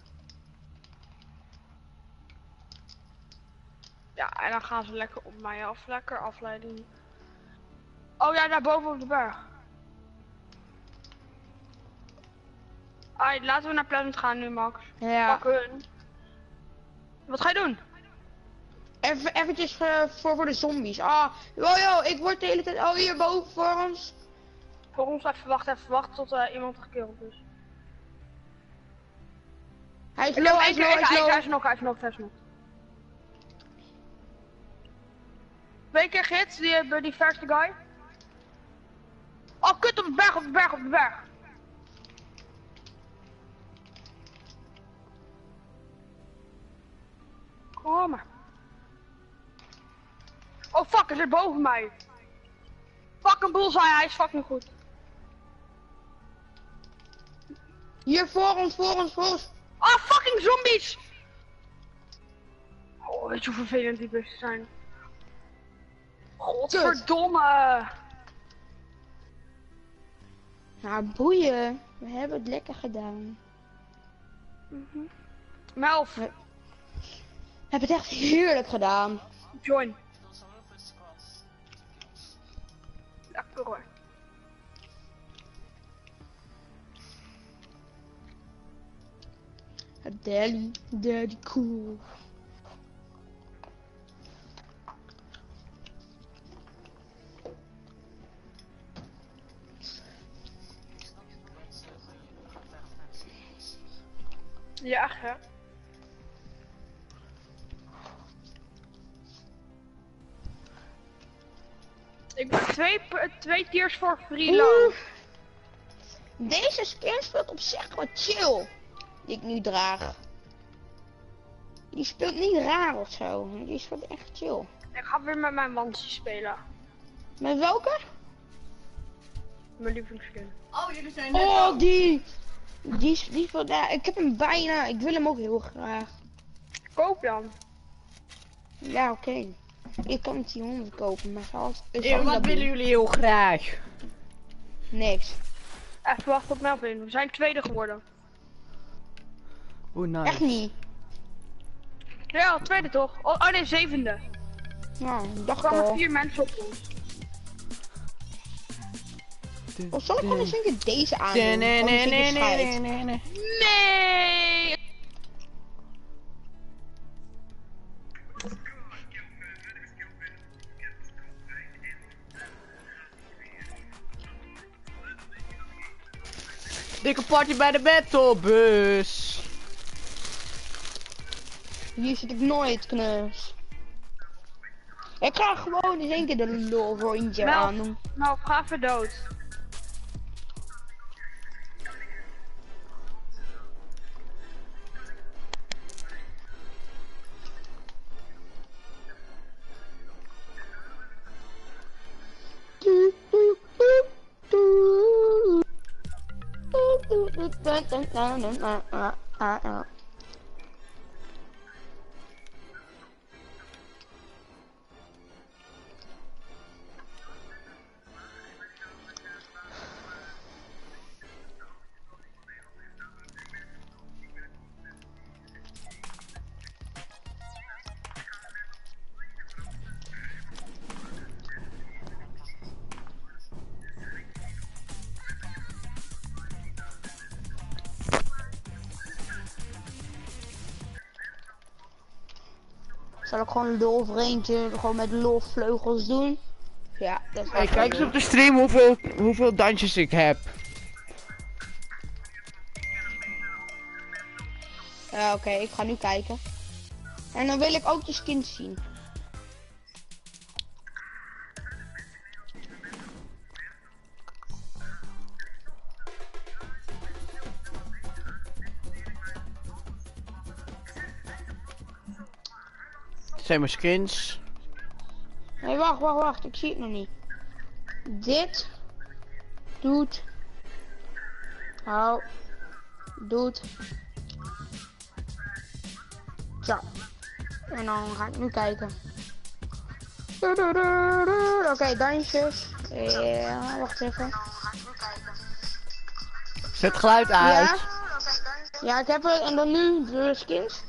Ja, en dan gaan ze lekker op mij af. Lekker afleiding. Oh ja, daar boven op de berg. Alright, laten we naar Pleasant gaan nu, Max. Ja. Pak hun. Wat ga je doen? Eventjes voor de zombies. Ah, yo, ik word de hele tijd... Oh, hier boven voor ons. Voor ons even wachten tot iemand gekilld is. Hij is Ik low, heb hij is één low, keer, hij is low. hij is nog. 2 keer gids, die verste guy. Oh, kut, op de berg. Kom maar. Oh fuck, hij zit boven mij. Fucking bullseye, hij is fucking goed. Hier voor ons. Oh, fucking zombies! Oh, weet je hoe vervelend die bussen zijn? Godverdomme! Nou, boeien. We hebben het lekker gedaan. Melf, We hebben het echt heerlijk gedaan. join. Lekker hoor. Daddy cool. Ja, echt hè? Ik ben twee tiers voor freelance. Deze skin speelt op zich wat chill. Die ik nu draag. Die speelt niet raar of zo. Die speelt echt chill. Ik ga weer met mijn Wansi spelen. Met welke? Mijn lievelingsskin. Oh, jullie zijn Oh, die is van, ja, ik heb hem bijna. Ik wil hem ook heel graag. Koop dan. Ja, oké. Ik kan het 100 kopen, maar Wat willen jullie heel graag? Niks. Even wachten op Melvin. We zijn tweede geworden. Oeh, nice. Echt niet. Ja, tweede toch? Oh nee, zevende. Nou, ik Er dacht kwamen al. 4 mensen op ons. Of zal ik gewoon eens een keer deze aandoen? Gewoon eens een keer scheid. Nee! Dikke party bij de battlebus. Hier zit ik nooit, knus. Ik ga gewoon eens een keer de lol rondje aandoen. Nou, ga even dood. Zal ik gewoon een lol vreemdje gewoon met lol vleugels doen? Ja, dat is Hey, kijk eens op de stream hoeveel dansjes ik heb. Ja, oké, ik ga nu kijken. En dan wil ik ook de skins zien. Dit zijn mijn skins. Nee, wacht, ik zie het nog niet. Dit doet. Doet. Zo. En dan ga ik nu kijken. Oké, dansjes. Ja, wacht even. Zet geluid uit. Ja? Ja, ik heb het. En dan nu de skins.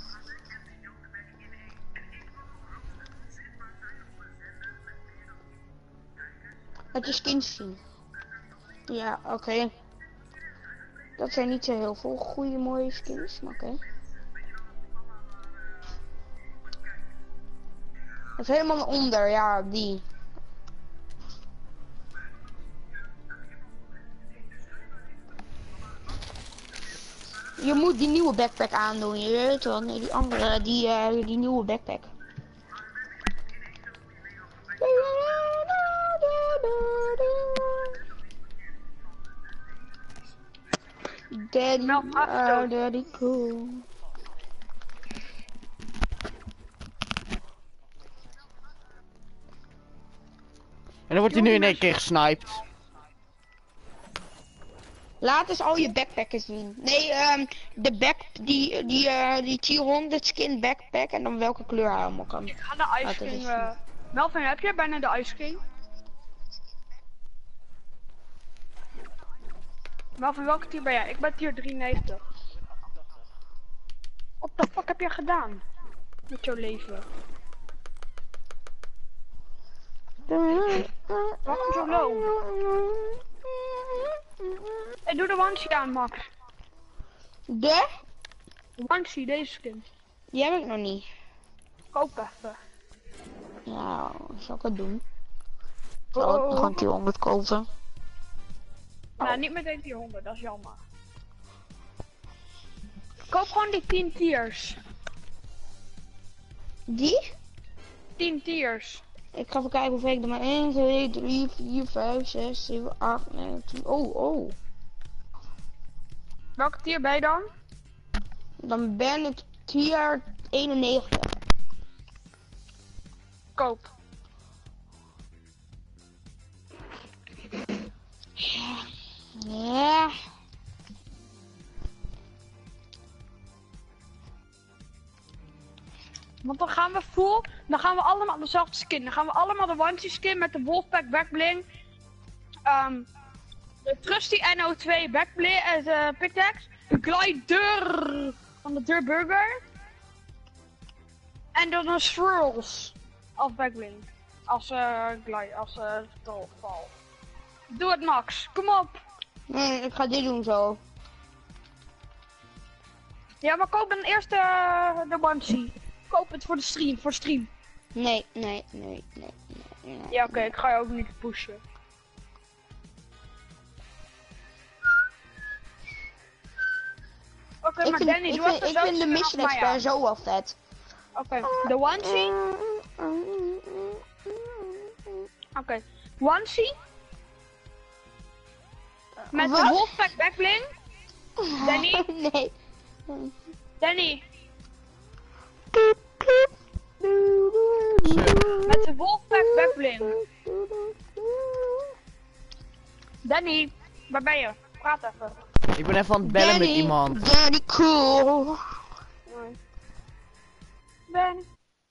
Laat je skins zien. Ja, oké. Dat zijn niet zo heel veel goede mooie skins, maar oké. Dat is helemaal onder, ja, die. Je moet die nieuwe backpack aandoen, je weet wel. Nee, die andere, die nieuwe backpack. Daddy, daddy cool. En dan wordt hij nu in één keer gesniped. Laat eens al je backpacken zien. Nee, die tier 100 skin backpack en dan welke kleur hij allemaal kan. Ik ga de Ice King. Melvin, heb jij bijna de Ice King? Melvin, welke tier ben jij? Ik ben tier 93. Wat de fuck heb jij gedaan? Met jouw leven. Waarom zo low? En doe de onesie aan, Max. De? Onesie, deze skin. Die heb ik nog niet. Koop even. Ja, zal ik het doen? Zal ik gewoon tier 100 kopen? Nou, niet meteen tier 100, dat is jammer. Koop gewoon die 10 tiers. Die? 10 tiers. Ik ga even kijken hoeveel ik er maar 1, 2, 3, 4, 5, 6, 7, 8, 9, 10. Oh. Welke tier ben je dan? Dan ben ik tier 91. koop. Ja. Want dan gaan we dan gaan we allemaal dezelfde skin. Dan gaan we allemaal de onesie skin met de Wolfpack backbling. De Trusty NO2 backbling, de pickaxe. De glider van de Durburger. En dan een swirls als backbling. Als val. Doe het Max, kom op. Nee, ik ga dit doen zo. Ja, maar koop dan eerst de onesie. Koop het voor de stream, Nee. Ja, oké, ik ga je ook niet pushen. Oké, maar Danny, doe even ik zo vind de mission expert zo wel vet. Oké, de onesie. Oké, onesie. Met de Wolfpack backbling. Danny. Nee. Danny. Met de Wolfpack backbling. Danny, waar ben je? Praat even. Ik ben even aan het bellen met iemand. Danny cool. Danny.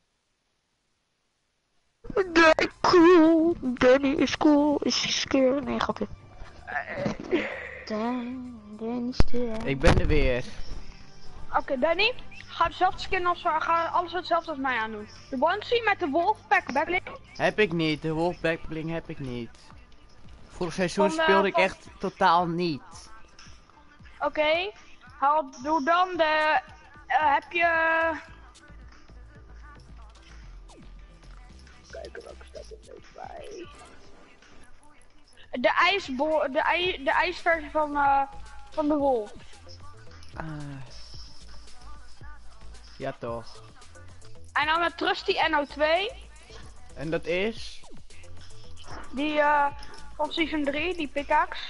Danny cool. Danny is cool. Is scared. Nee, grapje. Danny scared. Ik ben er weer. Oké, Danny. Ga dezelfde skin ga alles hetzelfde als mij aandoen. De onesie met de Wolfpack backbling. Heb ik niet, de Wolfpack bling heb ik niet. Vorig seizoen speelde ik echt totaal niet. Oké. Doe dan de... heb je... Kijken welke staat er leuk bij. De ijsversie van de wolf. Ja toch. En dan met Trusty NO2. En dat is? Die van season 3, die pickaxe.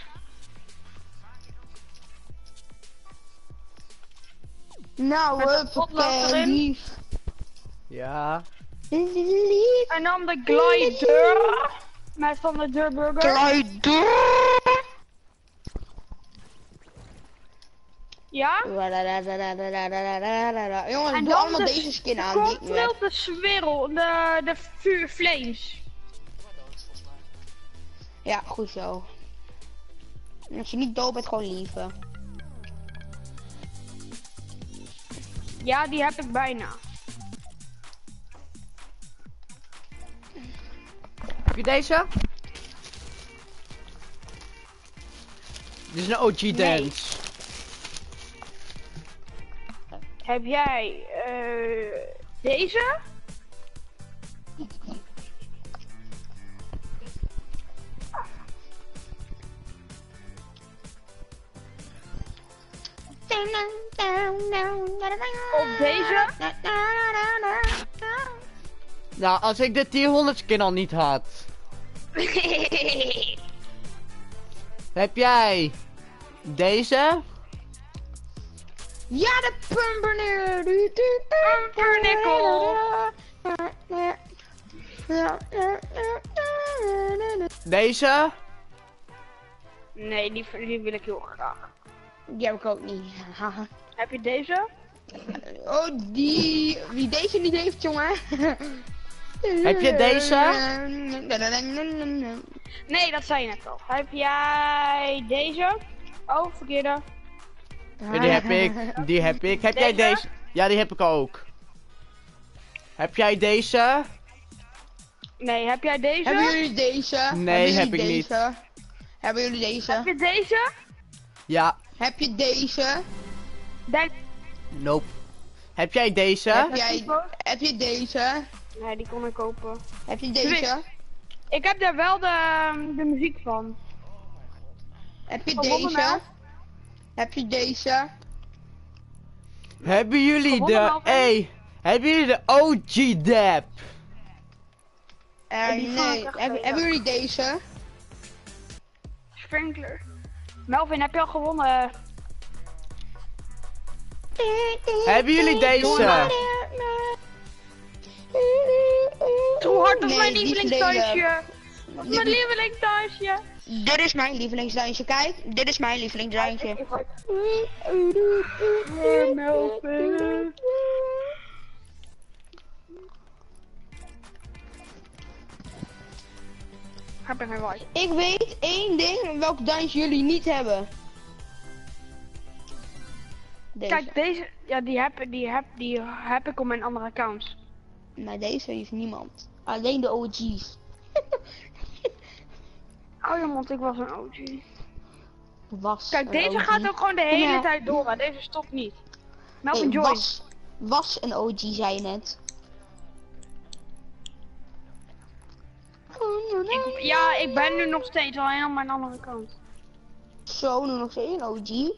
Nou, lief. Ja. Lief. En dan de glider. Met van de Durburger. Glider. Ja? Jongens, En doe dan allemaal deze skin aan die ik nu heb. de swirl, de vuur flames. Ja, goed zo. En als je niet dood bent, gewoon lieven. Ja, die heb ik bijna. Heb je deze? Dit is een OG dance. Heb jij deze? Of deze? Nou, als ik de tier 100 skin al niet had. Heb jij deze? Ja, de pumpernickel. Deze? Nee, die wil ik heel graag. Die heb ik ook niet. Heb je deze? Oh, wie deze niet heeft, jongen. Heb je deze? Nee, dat zei je net al. Heb jij deze? Oh, verkeerde. Ja, die heb ik. Die heb ik. Heb jij Deze? deze? Ja, die heb ik ook. Heb jij deze? Nee, heb jij deze? Hebben jullie deze? Nee, Hebben heb jullie ik niet. deze? Hebben jullie deze? Heb je deze? Ja. Heb je deze? Denk... Nope. Heb jij deze? Heb je deze? Nee, die kon ik kopen. Heb je deze? Ik heb daar wel de muziek van. Heb je Van deze? Bobbenmel. Heb je deze? Hebben jullie Van de... Bobbenmel. Hey. Hebben jullie de OG dab? Die vond ik Nee. echt Hebben jullie deze? Sprinkler. Melvin, heb je al gewonnen? Hebben jullie deze? True Bart, dat is mijn Nee, die lievelingsdansje. Dat is mijn lievelingsdansje. Dit is mijn lievelingsdansje, kijk. Dit is mijn lievelingsdansje. Melvin. Heb ik geen wife. Ik weet één ding welk dansje jullie niet hebben. Deze. Kijk, deze, ja, die heb ik op mijn andere accounts. Maar deze heeft niemand. Alleen de OG's. Oh ja, want ik was een OG. Was Kijk, een deze OG. gaat ook gewoon de hele Ja. tijd door, maar deze stopt niet. Melvin Hey, join. was een OG, zei je net. Ja, ik ben nu nog steeds alleen op mijn andere account. Zo, nu nog steeds een OG.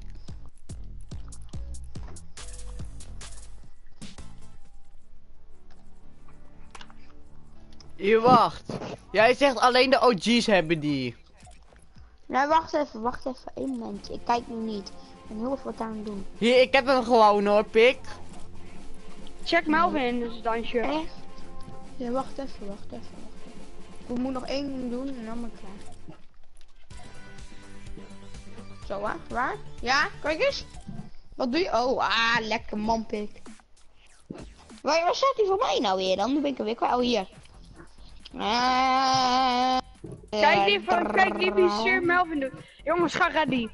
Hier, wacht. Jij zegt alleen de OG's hebben die. Nee, wacht even. Eén moment. Ik kijk nu niet. Ik ben heel even wat aan het doen. Hier, ik heb hem gewoon hoor, pik. Check Melvin, dus dansje. Echt? Ja, wacht even. We moeten nog één ding doen en dan ben ik klaar. Zo, hè? Waar? Ja, kijk eens. Wat doe je? Oh, lekker manpik. Waar staat die voor mij nou weer dan? Nu ben ik er weer kwijt. Oh, hier. Kijk die Sir Melvin doet. Jongens, ga ready.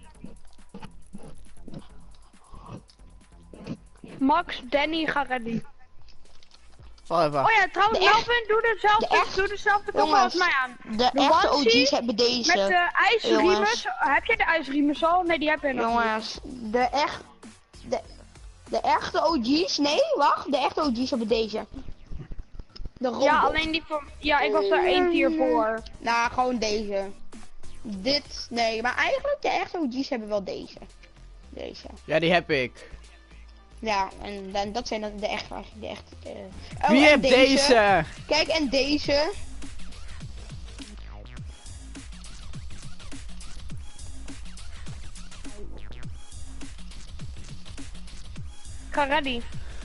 Max, Danny, ga ready. Wacht even. Oh ja, trouwens, De echt- Melvin, doe dezelfde combo Jongens, als mij aan. De echte onesie OG's hebben deze. Met de ijsriemen. Jongens. Heb je de ijsriemen al? Nee, die heb je nog niet. Jongens, de echte OG's, nee, wacht, de echte OG's hebben deze. De robot. Ja, alleen die van... Ja, ik was daar 1 tier voor. Nou, gewoon deze. Dit, nee, maar eigenlijk de echte OG's hebben wel deze. Deze. Ja, die heb ik. Ja, en dan, dat zijn dan de echte. Oh, Wie en heeft deze? Kijk, en deze. Ga ready.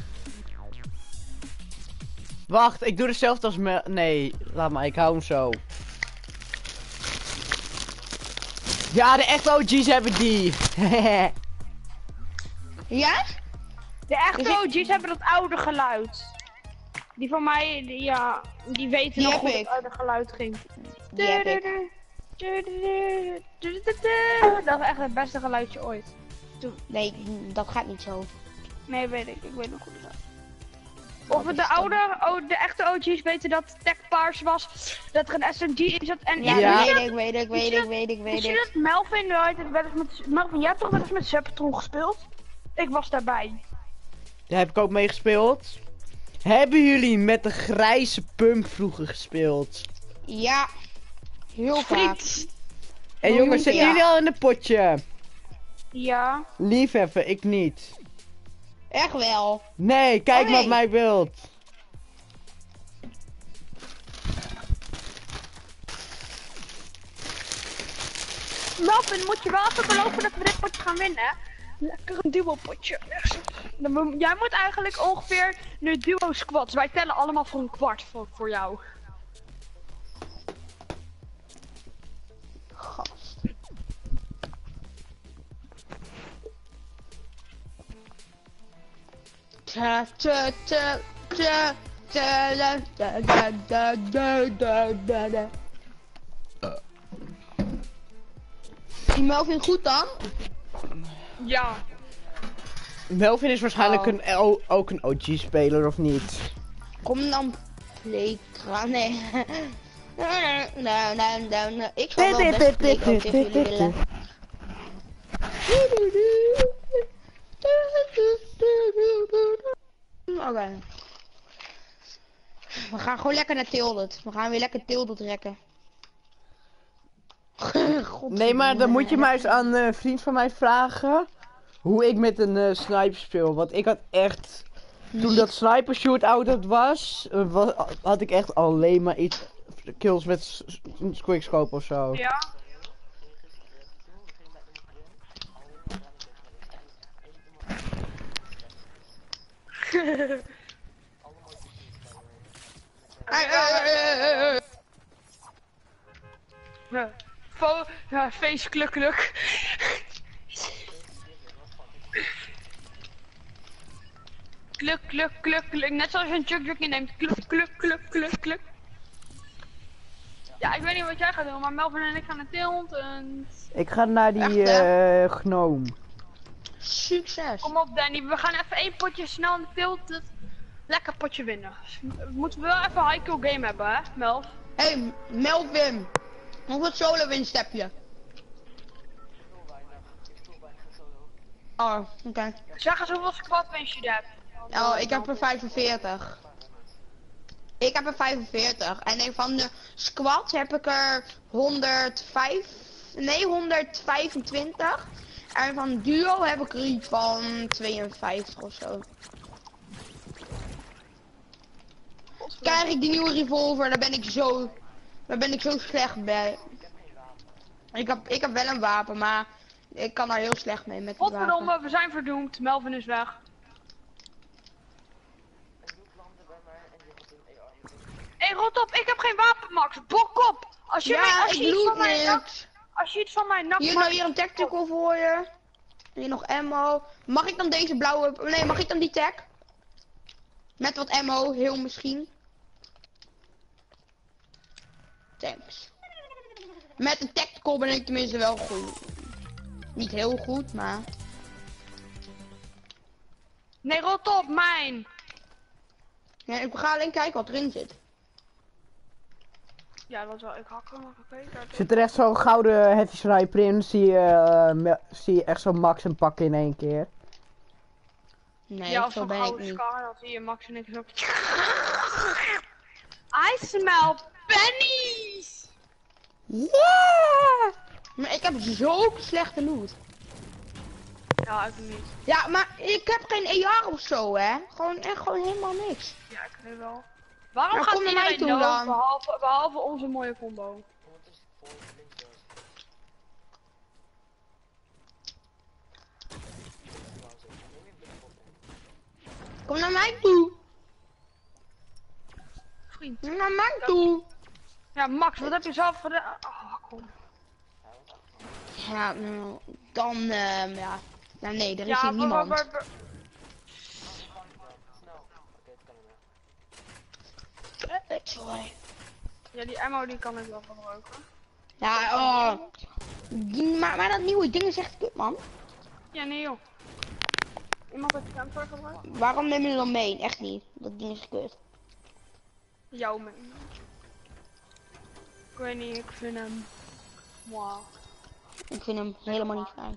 Wacht, ik doe hetzelfde als me. Nee, laat maar, ik hou hem zo. Ja, de echte OG's hebben die. Ja? De echte Dus ik- OG's hebben dat oude geluid. Die van mij, die weten Die nog heb hoe ik. het oude geluid ging. Die heb ik. Dat is echt het beste geluidje ooit. Nee, dat gaat niet zo. Nee, weet ik. Ik weet nog goed dat. Of het de echte OG's weten dat Tech paars was, dat er een SMG in zat en... Ja, Ja. weet ik. Weet je dat Melvin wel eens met... Melvin, jij hebt toch wel eens met Septron gespeeld? Ik was daarbij. Daar heb ik ook mee gespeeld. Hebben jullie met de grijze pump vroeger gespeeld? Ja. Heel vaak. En jongens, zijn Ja. jullie al in het potje? Ja. Lief even, ik niet. Echt wel. Nee, kijk Oh, wat nee. mij wilt. Melvin, moet je wel even beloven dat we dit potje gaan winnen. Lekker een duo potje. Jij moet eigenlijk ongeveer nu duo squats. Wij tellen allemaal voor een kwart voor jou. Gast. Ta ta ta ta ta da da da da da da da da. Die Melvin goed dan? Ja. Melvin is waarschijnlijk ook een OG-speler, of niet? Kom dan playground. Nee. Nou. Ik zou wel best playground tegen jullie willen. Oké. We gaan gewoon lekker naar Tildet. We gaan weer lekker Tildet rekken. Nee, maar dan moet je maar eens aan een vriend van mij vragen hoe ik met een sniper speel. Want ik had echt, toen dat sniper shootout dat was, had ik echt alleen maar iets kills met quickscope of zo. Ja. Face kluk kluk. Kluk kluk kluk kluk. Net zoals je een chuk neemt. Kluk kluk kluk kluk kluk. Ja, ik weet niet wat jij gaat doen, maar Melvin en ik gaan naar Tilt en... Ik ga naar die gnoom. Succes. Kom op Danny, we gaan even 1 potje snel naar Tilt. Lekker potje winnen. Moeten we wel even een high kill game hebben, hè, Melv? Hey, Melvin. Hoeveel solo winst heb je? Oh, oké. Zeg eens hoeveel squad winst je hebt. Oh, ik heb er 45. Ik heb er 45. En van de squad heb ik er 125. En van duo heb ik er iets van 52 of zo. Krijg ik die nieuwe revolver, daar ben ik zo slecht bij. Ik heb wel een wapen, maar ik kan daar heel slecht mee met het wapen. Godverdomme, we zijn verdoemd. Melvin is weg. Hé, rot op, ik heb geen wapen, Max. Bok op! Als je, Ja, als ik je iets loot van mij nakt, niks. als je iets van mij nakt, Hier is nou weer een tactical voor je. Hier nog ammo. Mag ik dan deze blauwe... Nee, mag ik dan die tag? Met wat ammo, heel misschien. Thanks. Met een tactical ben ik tenminste wel goed. Niet heel goed, maar... Nee, rot op, mijn! Ja, ik ga alleen kijken wat erin zit. Ja, dat wel. Ik hak hem nog even. Zit er echt zo'n gouden heavy sniper in, zie je echt zo'n Max en pakken in 1 keer. Nee, Ja, of zo zo'n ben ik gouden niet. scar, dan zie je Max en ik zo. I smell pennies! Yeah! Maar ik heb zulke slechte loot. Ja, ik niet. Ja, maar ik heb geen AR of zo, hè. Gewoon helemaal niks. Ja, ik weet wel. Waarom Maar gaat kom naar mij iedereen toe dood, dan. behalve onze mooie combo? Kom naar mij toe. Vriend. Kom naar mij toe. Ja, Max, wat heb je zelf gedaan? Oh, kom. Ja, nou, dan, ja. Nou, nee, er is Ja, hier niemand. Sorry. Ja, die ammo die kan ik wel gebruiken. Ja, oh. Maar dat nieuwe ding is echt kut, man. Ja, nee joh. Iemand heeft camper gebruikt? Waarom neem je dan mee? Echt niet. Dat ding is kut. Jouw mee. Ik weet niet, ik vind hem... Wauw. Ik vind hem helemaal niet fijn.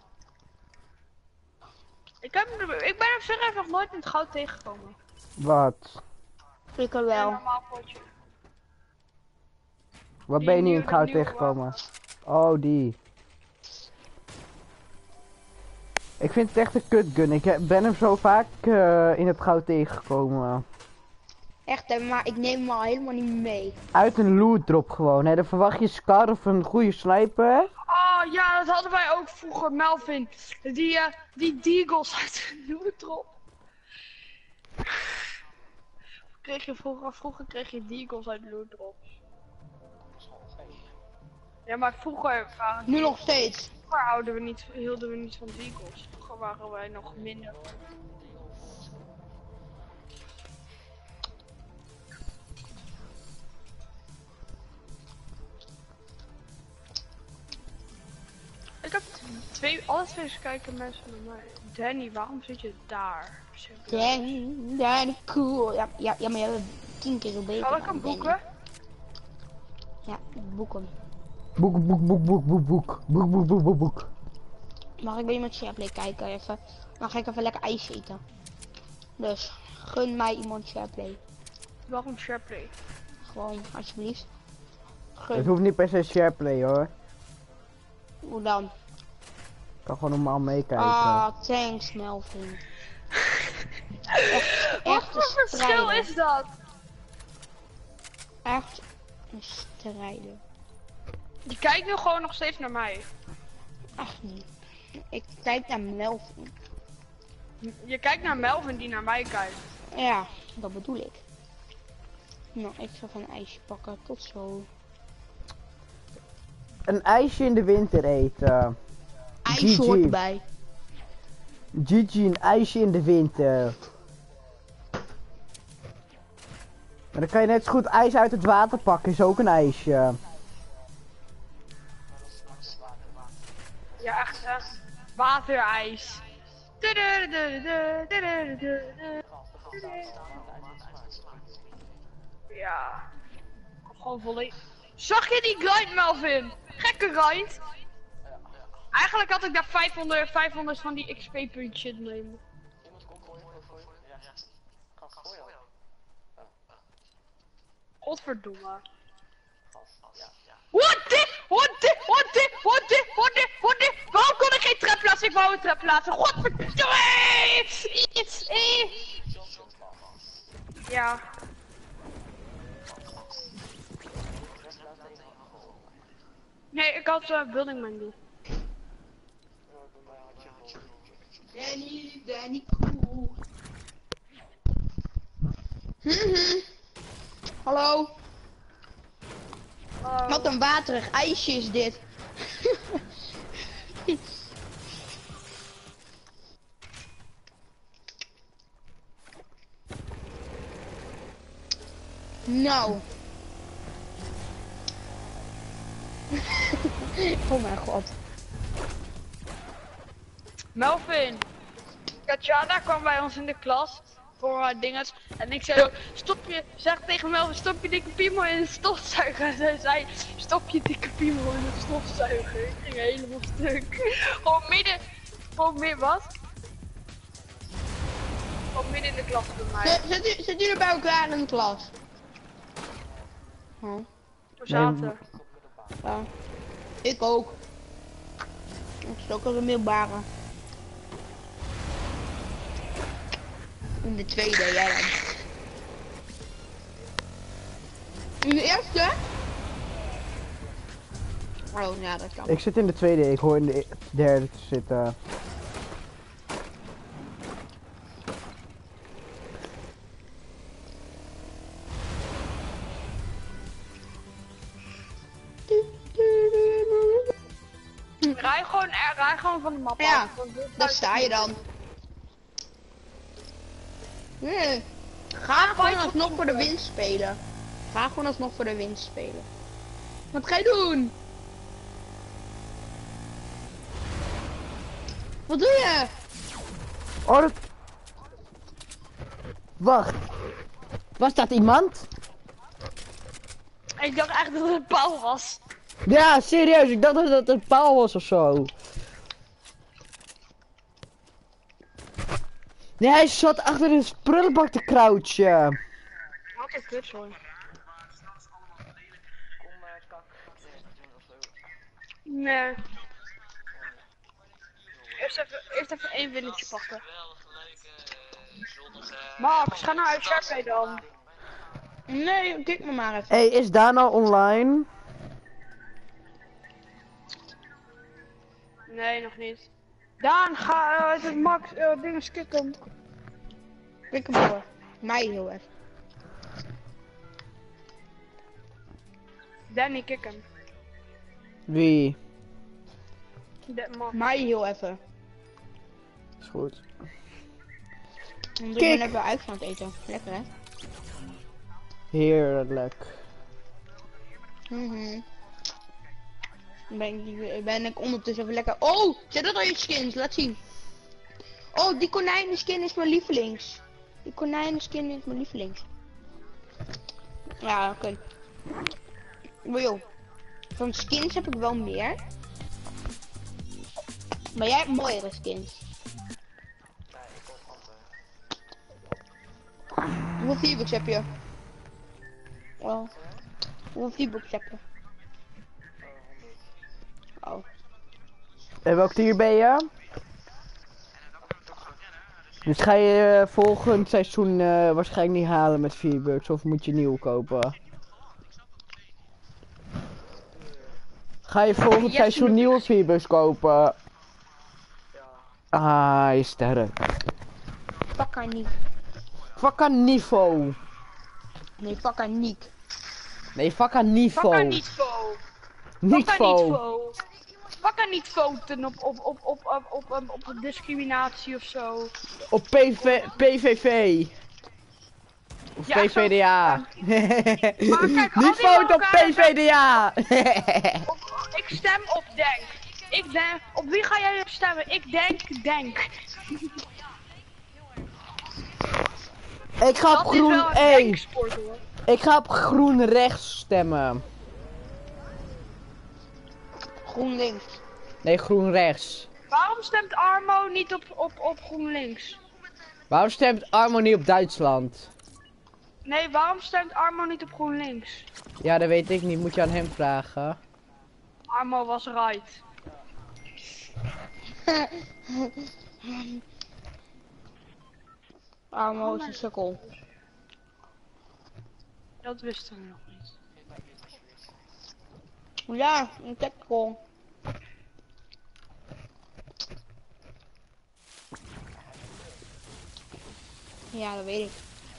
Ik ben op zich even nog nooit in het goud tegengekomen. Wat? Ik er Een wel. normaal potje. Wat Die ben je niet in nieuwe- het goud nieuwe tegengekomen? Oh, die. Ik vind het echt een kutgun. Ben hem zo vaak in het goud tegengekomen. Echt, hè, maar ik neem hem al helemaal niet mee. Uit een loot drop gewoon, hè. Dan verwacht je Scar of een goede sniper. Oh ja, dat hadden wij ook vroeger, Melvin. Die deagles uit de loot kreeg je vroeger kreeg je deagles uit loot drops. Ja, maar vroeger Nu nog steeds. hielden we niet van deagles. Vroeger waren wij nog minder. Ik heb alle twee eens kijken mensen naar mij. Danny, waarom zit je daar? Danny, cool. Ja, maar jij bent 10 keer zo beter. Zal ik dan hem Danny. boeken? Ja, boek hem. Boek. Mag ik bij iemand Shareplay kijken even? Dan ga ik even lekker ijs eten. Dus, gun mij iemand Shareplay. Waarom SharePlay? Gewoon, alsjeblieft. Het Gun. hoeft niet per se shareplay hoor. Hoe dan? Ik kan gewoon normaal meekijken. Ah, thanks Melvin. Wat voor verschil is dat? Echt een strijder. Je kijkt nu gewoon nog steeds naar mij. Echt niet. Ik kijk naar Melvin. Je kijkt naar Melvin die naar mij kijkt. Ja, dat bedoel ik. Nou, ik ga van een ijsje pakken. Tot zo. Een ijsje in de winter eten. IJsje GG. hoort erbij. GG, een ijsje in de winter. Maar dan kan je net zo goed ijs uit het water pakken, is ook een ijsje. Ja, echt, hè. Waterijs. Ja. Gewoon volledig. Zag je die grind, Melvin? Gekke grind. Eigenlijk had ik daar 500 van die XP puntjes nemen. Godverdomme. What the? Waarom kon ik geen trap plaatsen? Ik wou een trap plaatsen. Godverdomme! Ja. Nee, ik had building man doen. Danny cool. Hallo. Wat een waterig ijsje is dit. Nou. Oh mijn god. Melvin. Katjana kwam bij ons in de klas. Voor haar dinges. En ik zei, zeg tegen Melvin, stop je dikke piemel in de stofzuiger. En zij zei, stop je dikke piemel in de stofzuiger. Ik ging helemaal stuk. Gewoon midden wat? Gewoon midden in de klas bij mij. Zitten jullie bij elkaar in de klas? We zaten. Ja. Ik ook. Ik zit ook als een middelbare. In de tweede, jij dan. In de eerste? Oh, ja, dat kan. Ik zit in de tweede, ik hoor in de derde te zitten. Rij gewoon van de map Ja, af. daar sta je dan. Nee. Ga gewoon alsnog voor de winst spelen. Ga gewoon alsnog voor de winst spelen. Wat ga je doen? Wat doe je? Oh, dat... Wacht. Was dat iemand? Ik dacht echt dat het een paal was. Ja, serieus, ik dacht dat het een paal was of zo. Nee, hij zat achter een prullenbak te crouchen. Wat een kut hoor. Nee. Eerst even één winnetje pakken. Max, ga naar uitzetten dan. Nee, kijk me maar even. Hey, is Dana online? Nee, nog niet. Daan, ga het Max dingen skikken. Kijk hem voor. Mij heel even. Danny, kick hem. Wie? Max. Mij heel even. Is goed. Want ik Kik. ben even uit van het eten. Lekker hè? Heerlijk. Ben ik ondertussen even lekker. Oh, zet dat al je skins, laat zien. Oh, die konijnenskin is mijn lievelings. Die konijnenskin is mijn lievelings. Ja, oké. Maar joh, van skins heb ik wel meer. Maar jij hebt mooiere skins. Hoeveel V-Bucks heb je? Oh. Hoeveel V-Bucks heb je? Oh. En welk tier ben je? Dus ga je volgend seizoen waarschijnlijk niet halen met V-Bucks of moet je nieuw kopen? Ga je volgend seizoen nieuwe V-Bucks kopen? Ah, je sterk. Pak haar niet. Fucking niveau. Nee, fuck haar Niek. Nee, fuck haar niveau. Fuck haar niet fo. Niveau. Fuck haar niet foten op discriminatie of zo. Op PVV. Of Ja, PVDA. Maar kijk, al Niet die fout op Marokkanen zijn- PVDA. Ik stem op Denk. Ik denk, op wie ga jij stemmen? Ik denk. Ik ga op Dat is groen wel een 1. denksport hoor. Ik ga op groen rechts stemmen. GroenLinks. Nee, groen rechts. Waarom stemt Armo niet op GroenLinks? Waarom stemt Armo niet op Duitsland? Nee, waarom stemt Armo niet op GroenLinks? Ja, dat weet ik niet. Moet je aan hem vragen. Armo was right. Armo is een sukkel. Dat wisten we nog niet. Ja, een tekkel. Ja, dat weet ik.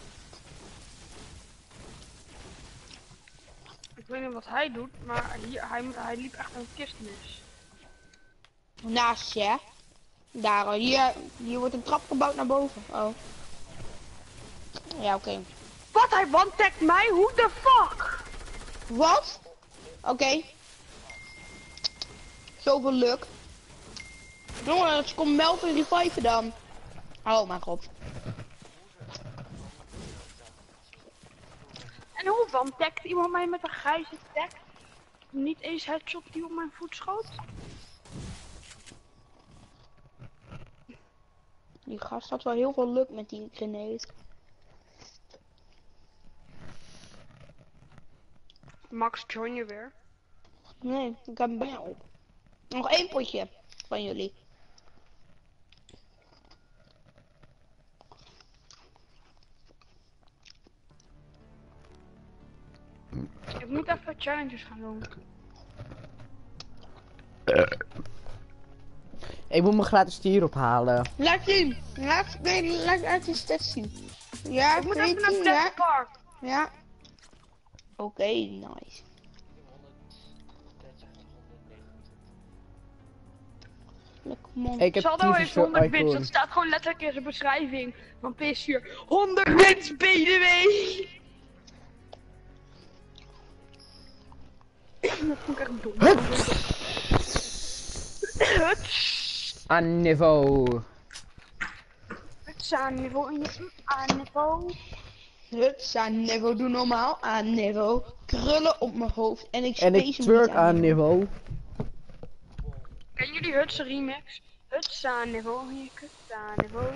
Ik weet niet wat hij doet, maar hij liep echt een kist mis. Naast je, hè? Daar, hier wordt een trap gebouwd naar boven. Oh. Ja, oké. Wat, hij one-tagt mij? Hoe the fuck? Wat? Oké. Zoveel luck. Jongens, kom Melvin reviven dan. Oh mijn god. En hoe one-tagt iemand mij met een grijze tag? Niet eens headshot die op mijn voet schoot? Die gast had wel heel veel luck met die grenade. Max, join je weer? Nee, ik heb hem bijna op. Nog 1 potje van jullie. Ik moet even challenges gaan doen. Ik moet mijn gratis stier ophalen. Laat zien. Laat die stats zien. Ja, Ik moet even naar 14, ja. Pet Park. Ja. Oké, nice. Lekker man. Ik heb Saldo heeft 100 bits, iPhone. dat staat gewoon letterlijk in zijn beschrijving van PS4. 100 bits BDW! Dat vond ik echt dom. Aan niveau. Het is aan niveau, aan niveau. Huts aan niveau, doe normaal aan niveau. Krullen op mijn hoofd en ik En ik space hem twerk niet aan niveau. Kennen jullie Hutse remix? Het aan niveau, hier kut aan niveau.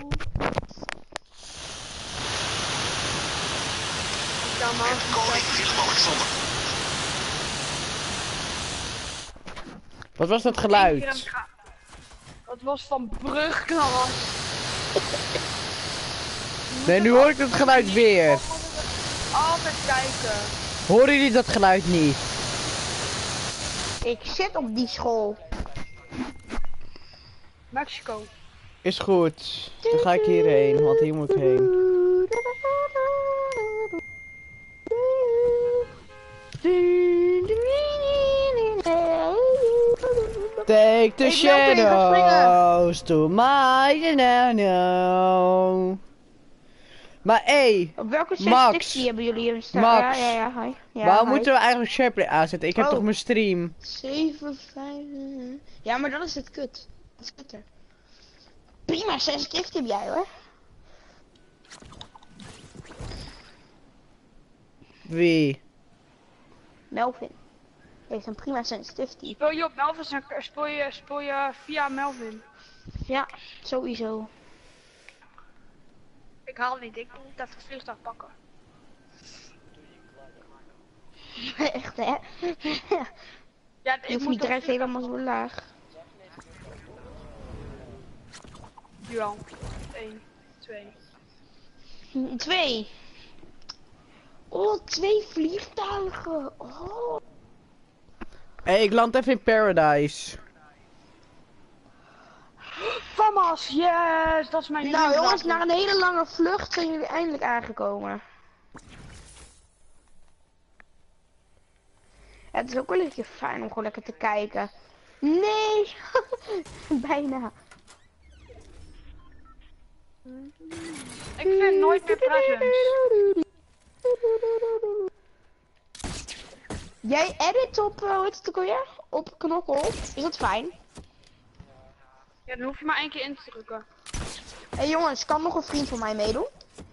Ja man. Koning Willem-Alexander. Wat was dat geluid? Dat was van Brugklas. Nee, nu hoor ik het geluid weer. Altijd kijken. Horen jullie dat geluid niet? Ik zit op die school. Mexico. Is goed. Dan ga ik hierheen, want hier moet ik heen. Take the Ik wil weer gaan shadows to my no. Maar hé, Op welke Max. sectie hebben jullie hier staan? Max. Ja, hi. Ja, waarom hi. moeten we eigenlijk SharePlay aanzetten? Ik heb Oh. toch mijn stream? 7, 5... Ja, maar dan is het kut. Dat is kutter. Prima sensitivity heb jij hoor. Wie? Melvin. Heeft een prima sensitivity. Speel je op Melvin, dan speel je via Melvin. Ja, sowieso. Ik haal niet, ik moet even het vliegtuig pakken. Echt hè? Ja, Je ik hoeft moet niet dat direct helemaal zo laag. Jawel. 1, 2. 2. Oh, 2 vliegtuigen. Oh. Hé, ik land even in Paradise. Famas, yes! Dat is mijn Nou jongens, lievelingswapen. na een hele lange vlucht zijn jullie eindelijk aangekomen. Het is ook wel een beetje fijn om gewoon lekker te kijken. Nee! Bijna. Ik vind nooit meer presents. Jij edit op, hoe heet het ook alweer? Op Knokkel. Is dat fijn? Ja, dan hoef je maar 1 keer in te drukken. Hé jongens, kan nog een vriend van mij meedoen?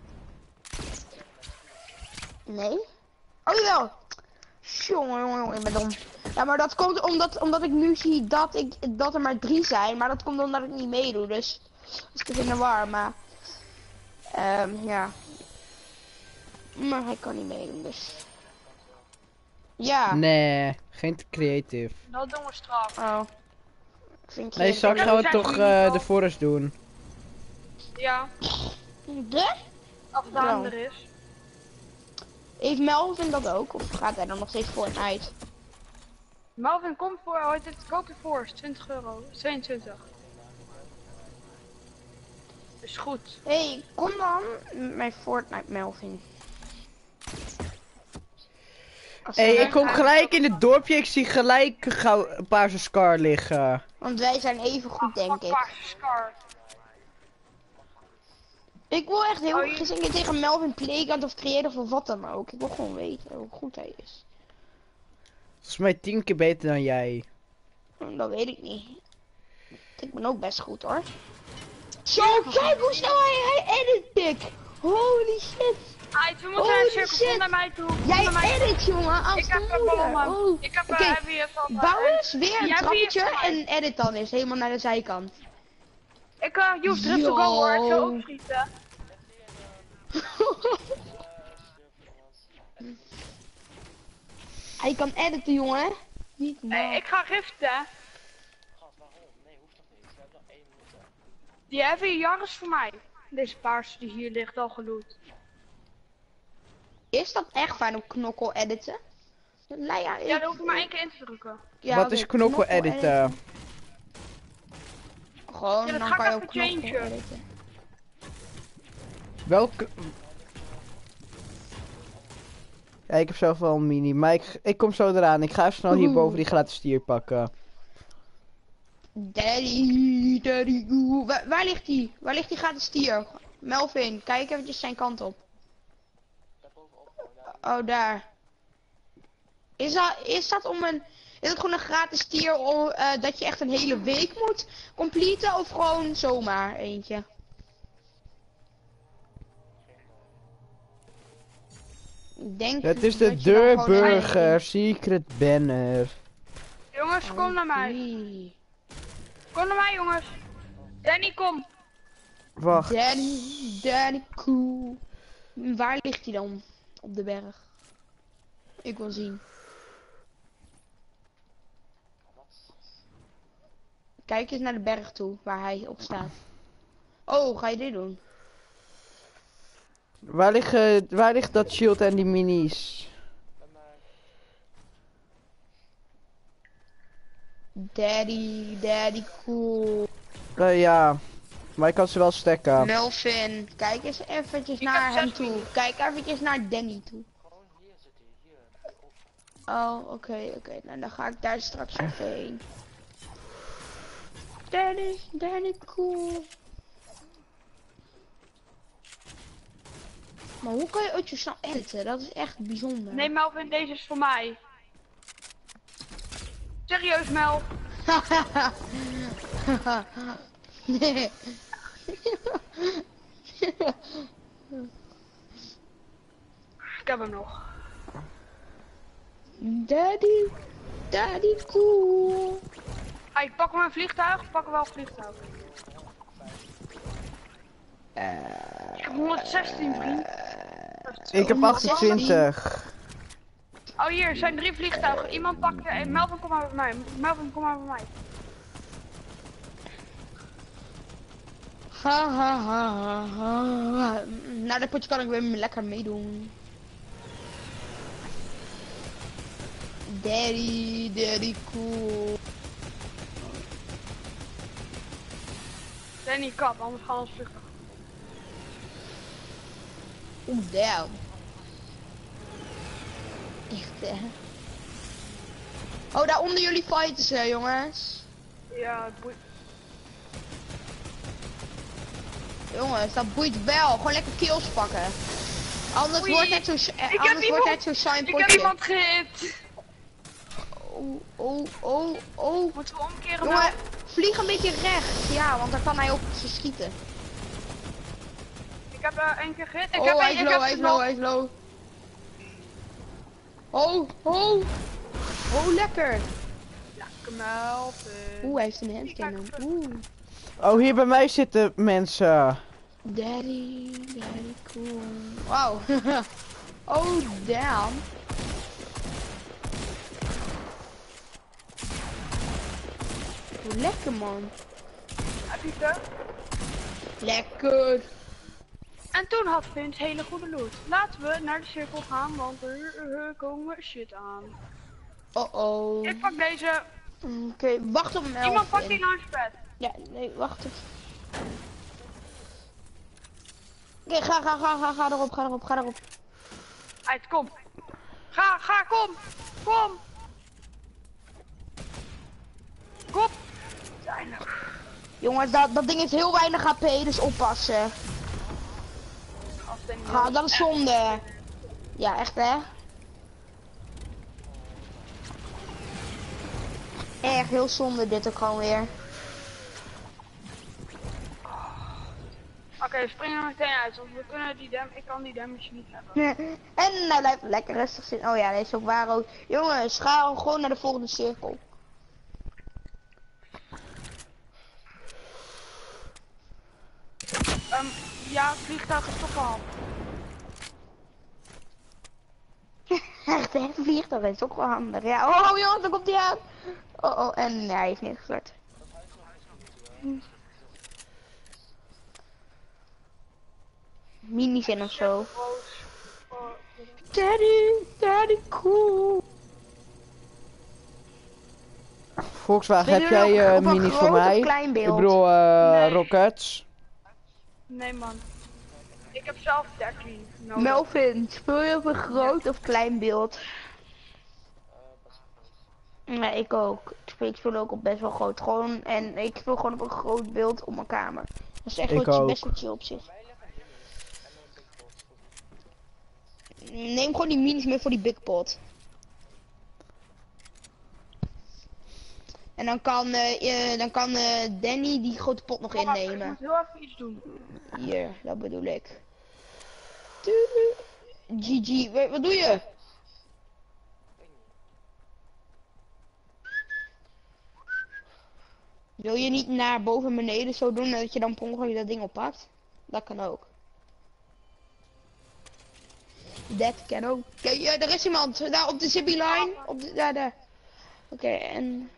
Nee? Oh jawel! Jongen, ik ben dom. Ja, maar dat komt omdat ik nu zie dat er maar 3 zijn. Maar dat komt omdat ik niet meedoe, dus... Dat is in de war, maar... ja. Maar hij kan niet meedoen, dus... Ja. Nee, geen te creative. Dat doen we straks. Oh. Vind je Nee, straks gaan we zijn toch jullie wel? de forest doen. Ja, De? als Daan Ja. er is. Heeft Melvin dat ook? Of gaat hij dan nog steeds Fortnite? Melvin komt voor, hoe heet het, Go to Force, 20 euro, 22. Is goed. Hey, kom dan met mijn Fortnite Melvin. Als Hé, hij- ik kom gelijk in het dorpje, ik zie gelijk gauw een paarse scar liggen. Want wij zijn even goed, denk ik. Paarse scar. Ik wil echt heel Oh, graag eens een keer tegen Melvin Playground of Creative of wat dan ook. Ik wil gewoon weten hoe goed hij is. Volgens mij 10 keer beter dan jij. Dat weet ik niet. Ik ben ook best goed hoor. Zo, kijk hoe snel hij edit pik. Holy shit. Ait, we moeten Holy naar een cirkel, shit. kom naar mij toe. Kom Jij naar mij toe. edit jongen, als Ik heb de een moeder. bom, Oh. Ik heb Oké, heb hier van... bouw eens weer een jij trappetje hebt hier- en edit dan eens helemaal naar de zijkant. Ik use drift to go hoor, ik zal ook schieten. Hij kan editen jongen. Niet Hey, ik ga riften. Die heavy jar is voor mij. Deze paarse die hier ligt al geloot. Is dat echt fijn om knokkel editen? Ja, dan hoef je maar 1 keer in te drukken. Ja, Wat oké, is knokkel editen? Gewoon, Ja, dat dan ga kan ik je ook even knokkel changen. editen. Welke... Ja, ik heb zelf wel een mini, maar ik kom zo eraan. Ik ga even snel hierboven die gratis stier pakken. Daddy, oeh. Waar ligt die? Waar ligt die gratis stier? Melvin, kijk eventjes zijn kant op. Oh, daar. Is dat gewoon een gratis stier dat je echt een hele week moet completen of gewoon zomaar eentje? Ik denk Het is de dat je dan gewoon Deurburger Secret Banner. Jongens, kom naar mij. Oké. Kom naar mij, jongens. Danny, kom. Wacht. Danny, cool. Waar ligt hij dan? Op de berg. Ik wil zien. Kijk eens naar de berg toe, waar hij op staat. Oh, ga je dit doen? Waar ligt dat shield en die minis? Daddy, cool. Ja, maar ik kan ze wel stacken. Melvin, kijk eens eventjes Ik naar heb hem 6 toe. Kijk eventjes naar Danny toe. Oh, oké. Nou, dan ga ik daar straks even heen. Danny, cool. Maar hoe kan je ooit zo snel editen? Dat is echt bijzonder. Nee, Melvin, deze is voor mij. Serieus, Mel. Nee. Ik heb hem nog. Daddy, cool. Ik pak hem een vliegtuig. Ik pak wel een vliegtuig. Ik heb 116, vriend. Ik heb 28. Oh, hier zijn 3 vliegtuigen. Iemand pakt... Melvin, kom maar bij mij. Melvin, kom maar bij mij. Ha. Na dat potje kan ik weer lekker meedoen. Daddy, cool. Danny, kap, anders gaan we ons vliegtuig. Oeh, damn. Echt hè. Oh, daar onder jullie fighten ze, jongens. Ja, het boeit. Jongens, dat boeit wel. Gewoon lekker kills pakken. Anders Oei. wordt het zo'n shine Ik heb potje. iemand gehit. Oh. Moeten we omkeren Jongen, nou? vlieg een beetje recht. Ja, want dan kan hij op ze schieten. Ik heb één keer gehit. Ik Oh, heb hij is één, low, hij is low, hij is low. Oh, lekker. Lekker melken. Oeh, hij heeft een handcannon. Oeh. Oh, hier bij mij zitten mensen. Daddy, cool. Wow. Oh, damn. Oh, lekker, man. Heb je het? Lekker. En toen had Vince hele goede loot. Laten we naar de cirkel gaan, want er komen shit aan. Oh. Ik pak deze. Oké, wacht op me. Iemand pakt die launchpad. Ja, nee, wacht even. Oké, ga erop. Uit, kom. Ga, kom. Kom. Uiteindelijk. Jongens, dat ding heeft heel weinig HP, dus oppassen. Als het niet Ga, dat is zonde. Ja, echt hè? Echt heel zonde dit ook gewoon weer. Oké, we springen er meteen uit, want we kunnen ik kan die damage niet hebben. En hij blijft lekker rustig zitten. Oh ja, deze is ook waar ook. Jongens, ga gewoon naar de volgende cirkel. Ja, vliegtuig is toch wel handig. Echt hè, vliegtuig is ook wel handig. Ja, oh jongens, daar komt hij aan. Oh, en ja, hij is niet gestart. Minizin of zo. Daddy, cool. Volkswagen, heb Willen jullie jij op een minis voor groot of mij? klein Ik beeld? bedoel, Nee. rockets. Nee man. Ik heb zelf 13 nodig. Melvin, speel je op een groot of klein beeld? Nee, ik ook. Ik speel ook op best wel groot. Gewoon, en ik speel gewoon op een groot beeld op mijn kamer. Dat is echt Ik wel ook. best wel chill op zich. Neem gewoon die minis mee voor die big pot. En dan kan Danny die grote pot nog Ik innemen. moet heel even iets doen. Hier, dat bedoel ik. GG, wat doe je? Wil je niet naar boven beneden zo doen dat je dan per ongeluk dat ding oppakt? Dat kan ook. Dat kan ook. Kijk, ja, er is iemand. Daar op de zippy line. Op de, daar. Oké, en...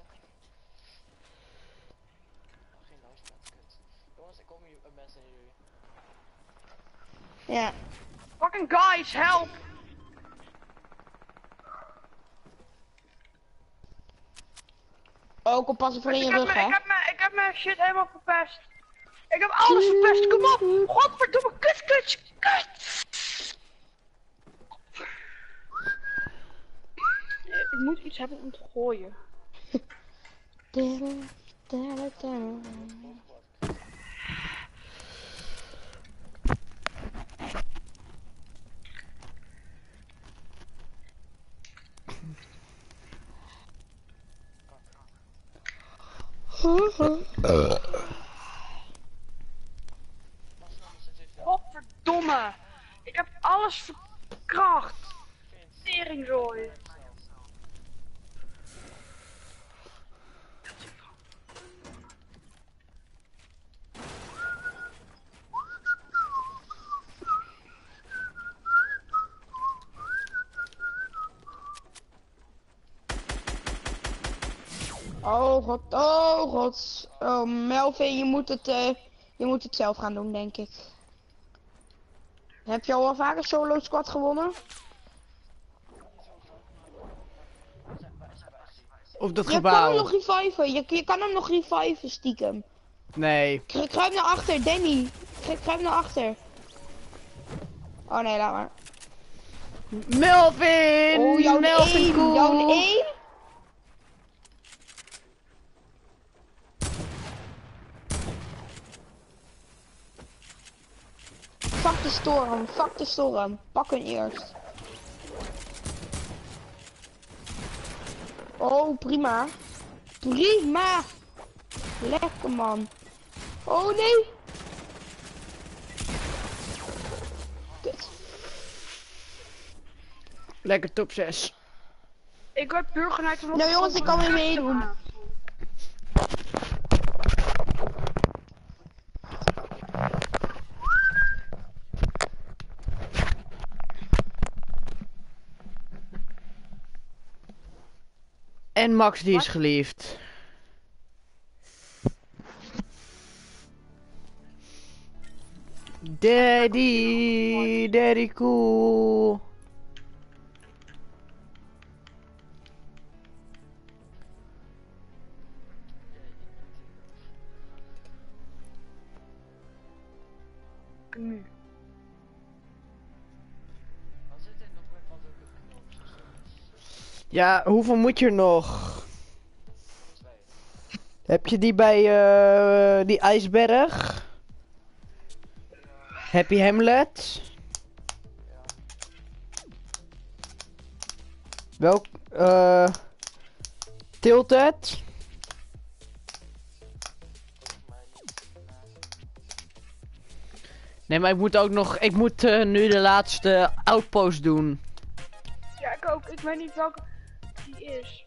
Ja. Fucking guys, help! Ook oppassen voor in je Ik heb rug, hè? ik heb mijn shit helemaal verpest. Ik heb alles verpest, kom op! Godverdomme, kut! Ik moet iets hebben om te gooien. Godverdomme! Ik heb alles verkracht. Teringzooi. Oh god. Oh Melvin, je moet het zelf gaan doen, denk ik. Heb je al vaker solo squad gewonnen? Op dat Je kan hem gebouw. nog reviven. Je kan hem nog reviven, stiekem. Nee. Kruip naar achter, Danny. Kruip naar achter. Oh nee, laat maar. Melvin! Oh, jouw Melvin één. cool. Jouw één? fuck de storm. Fuck de storm. Pak hem eerst. Oh, prima. Prima. Lekker, man. Oh, nee. Kut. Lekker top 6. Ik word puur geneigd om... Nou jongens, ik kan weer meedoen. En Max die is geliefd. Daddy cool. Nu. Ja, hoeveel moet je er nog? Heb je die bij die ijsberg? Happy Hamlet? Welk? Tilted? Nee, maar ik moet ook nog. Ik moet nu de laatste outpost doen. Ja, ik ook. Ik weet niet welke die is.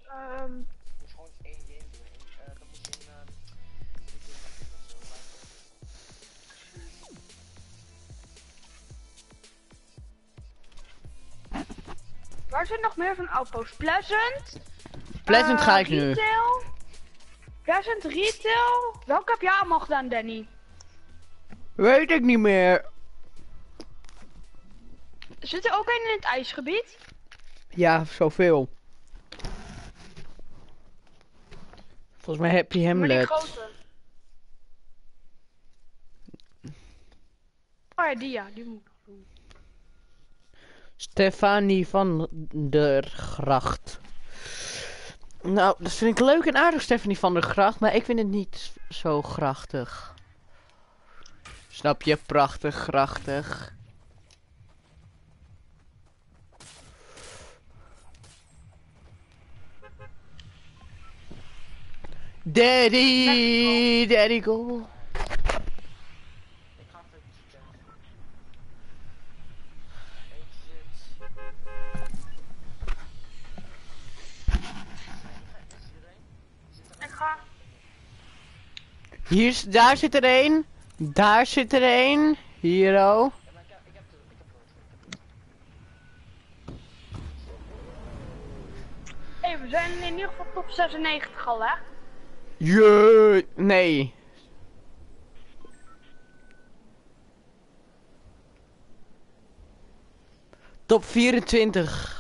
Waar zijn nog meer van outposts? Pleasant? Pleasant ga ik nu. Retail? Pleasant Retail? Welke heb jij allemaal gedaan, Danny? Weet ik niet meer. Zit er ook een in het ijsgebied? Ja, zoveel. Volgens mij Happy Maar die Hamlet. grote. Oh ja, die moet ik nog doen. Stefanie van der Gracht. Nou, dat vind ik leuk en aardig, Stefanie van der Gracht, maar ik vind het niet zo grachtig. Snap je? Prachtig, grachtig. Daddy go. Ik ga. Daar zit er één. Daar zit er één. Hier oh. Hey, we zijn in ieder geval top 96 al, hè? Jee, nee. Top 24.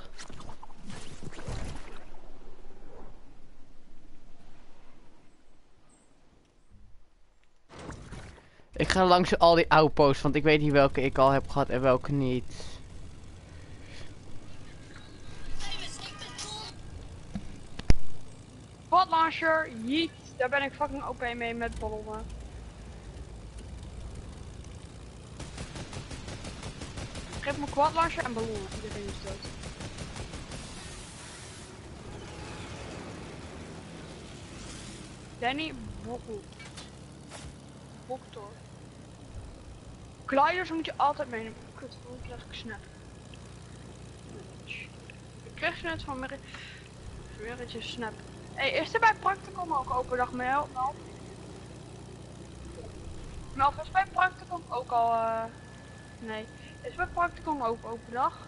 Ik ga langs al die outposts, want ik weet niet welke ik al heb gehad en welke niet. Quad launcher, yeet. Daar ben ik fucking OP mee met ballonnen. Geef me quad launcher en ballonnen. Iedereen is dood. Danny, Bokkel. Boktor. Gliders moet je altijd meenemen. Kut, hoe krijg ik snap? Ik krijg ze net van Merritje snap. Hey, is er bij Practicum ook open dag, Mel? Mel, is bij Practicum ook al, nee. Is bij Practicum ook open dag?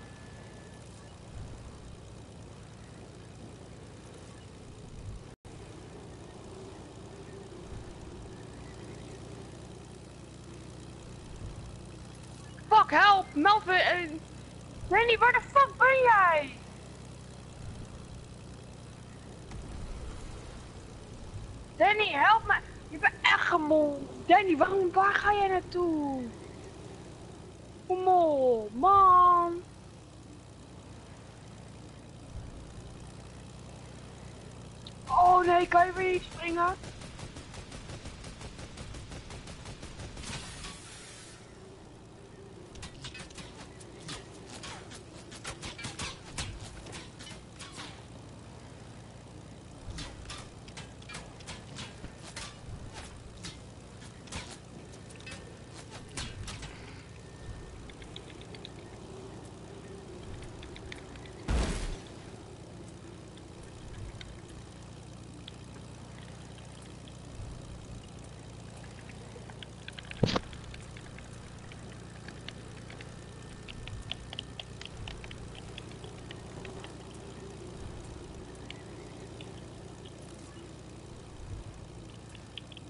Fuck, help! Melvin, Danny, waar de fuck ben jij? Danny, help me! Je bent echt gemol. Danny, waar ga jij naartoe? Mol, man. Oh nee, kan je weer niet springen?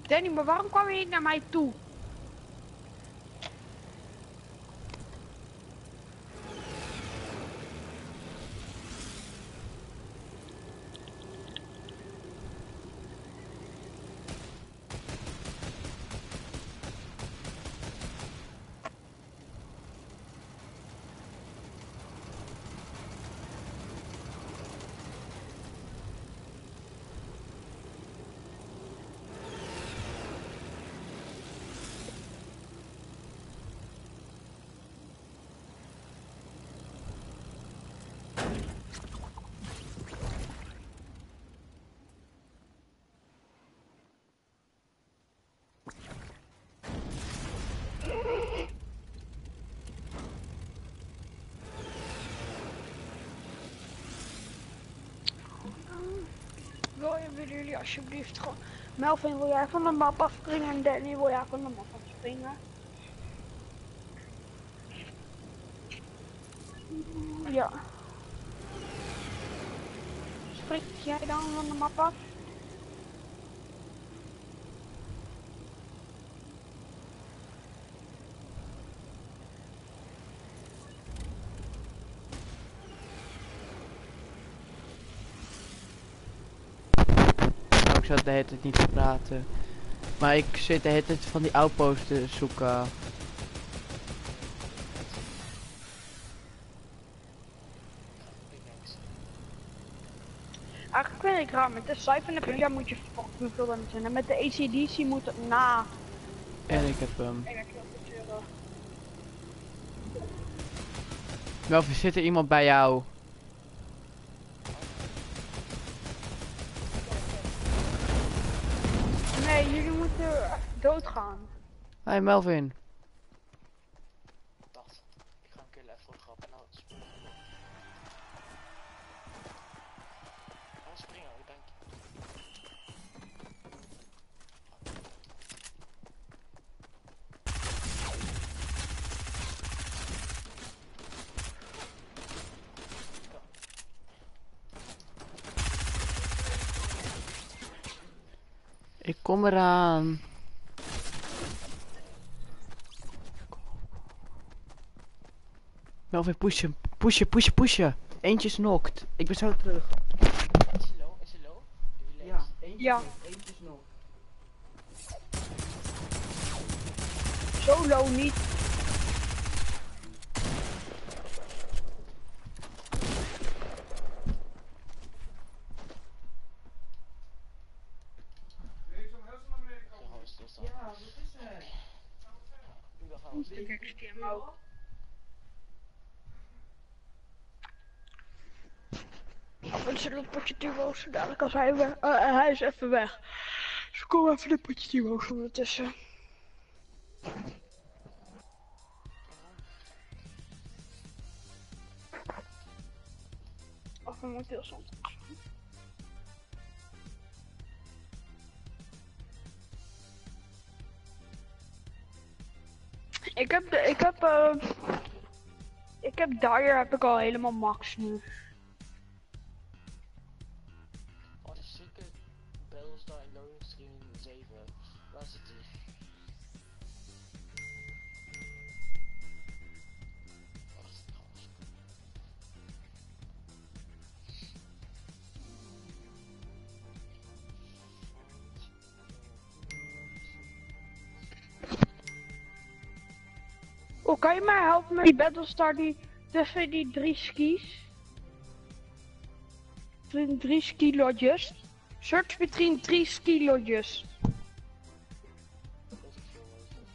Danny, maar waarom kwam je niet naar mij toe? Willen jullie alsjeblieft gewoon... Melvin, wil jij van de map afspringen en Danny, wil jij van de map afspringen? Ja. Spring jij dan van de map af? Ik zat de hele tijd niet te praten. Maar ik zit de hele tijd van die outpost te zoeken. Eigenlijk vind ik raar, met de Siphon en Ninja moet je fucking veel aan zijn. En met de ACDC moet het na. En ik heb hem. €41. Melvin, zit er iemand bij jou? Nee, jullie moeten doodgaan. Hey Melvin. Wacht, ik ga een keer even voor de grap en dan springen. Dan springen, ik denk. Ik kom eraan. Melvin, pushen. Pushen. Eentje is knocked. Ik ben zo terug. Is hij low? Is hij low? Ja, eentje Ja. Eentje is knocked. Solo niet. Gewoon stilstaan. Ja, wat is het? Nu dan gaan we stilstaan. Of een zullen potje duo's zo dadelijk als hij is even weg. Dus kom even de potje duo's ondertussen. Of we moeten heel soms. Ik heb Dyer heb ik al helemaal max nu. Wat is zeker Battlestar in loading screen 7. Waar zit die? Wacht, ik ga hem zoeken. Oh, kan je mij helpen met die Battlestar die tussen die 3 skis? Tussen 3 ski lodges. Search between 3 ski lodges. Dat is veel leuk.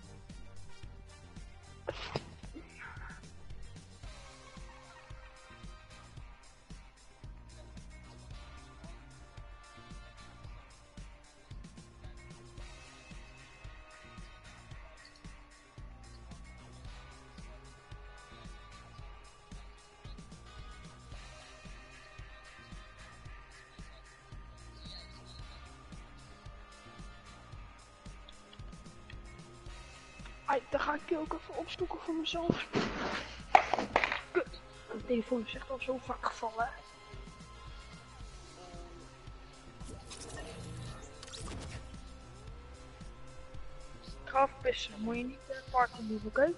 Ai, dan ga ik die ook even opzoeken voor mezelf. Kut. Mijn telefoon is echt al zo vaak gevallen. ga even pissen. Moet je niet parken doen, oké?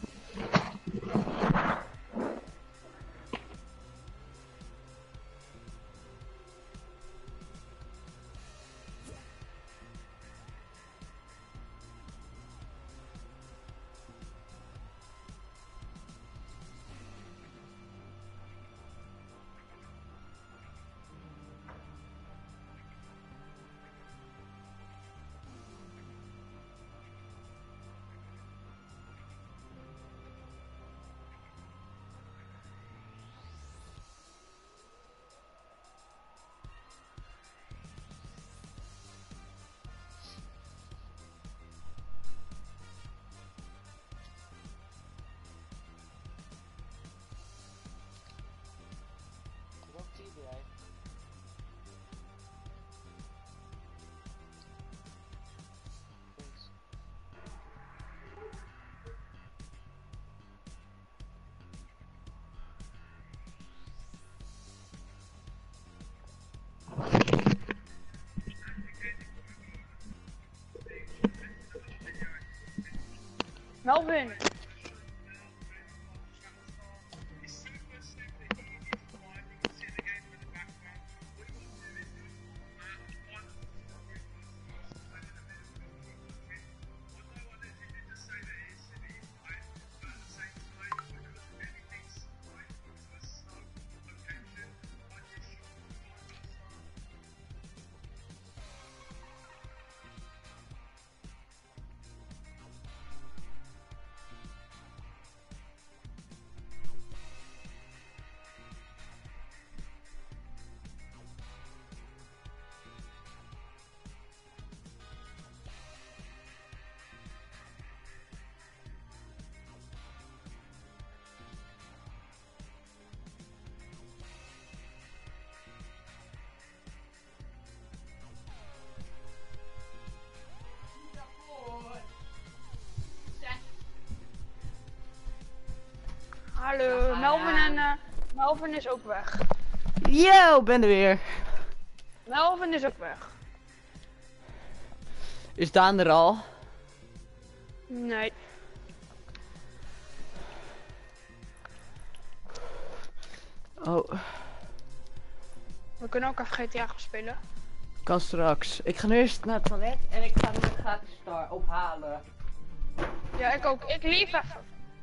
Welk team ben jij? Thanks. Melvin. Hallo, Melvin is ook weg. Yo, ben er weer. Melvin is ook weg. Is Daan er al? Nee. Oh, We kunnen ook even GTA gaan spelen. kan straks. Ik ga nu eerst naar het toilet en ik ga hem gratis star ophalen. Ja, ik ook. Ik lief even.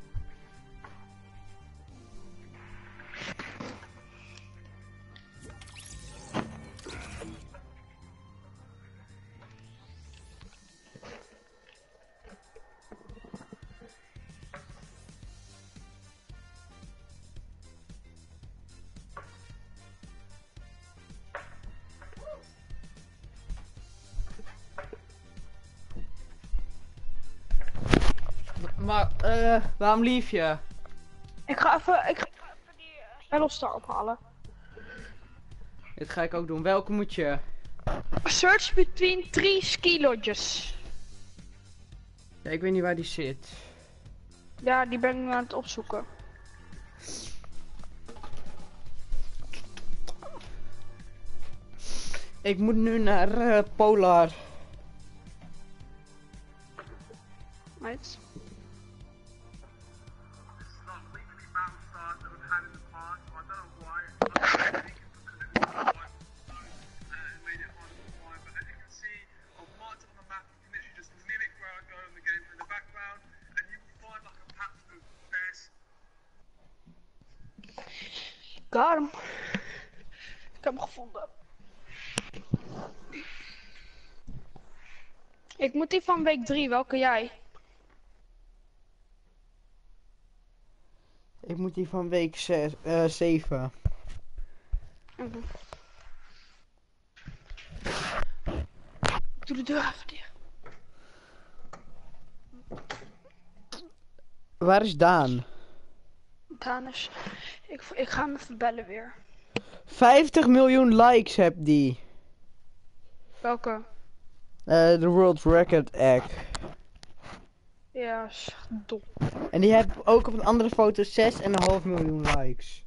Maar, waarom lief je? Ik ga even die Battlestar ophalen. Dit ga ik ook doen. Welke moet je? Search between 3 ski lodges. Ja, ik weet niet waar die zit. Ja, die ben ik nu aan het opzoeken. Ik moet nu naar Polar. Right. Got hem. Ik heb hem gevonden. Ik moet die van week 3, welke jij? Ik moet die van week 7. Mhm. Ik doe de deur even dicht. Waar is Daan? Danis, ik ga hem even bellen weer. 50 miljoen likes heb die. Welke? De World Record Act. Ja, is echt dom. En die heb ook op een andere foto 6,5 miljoen likes.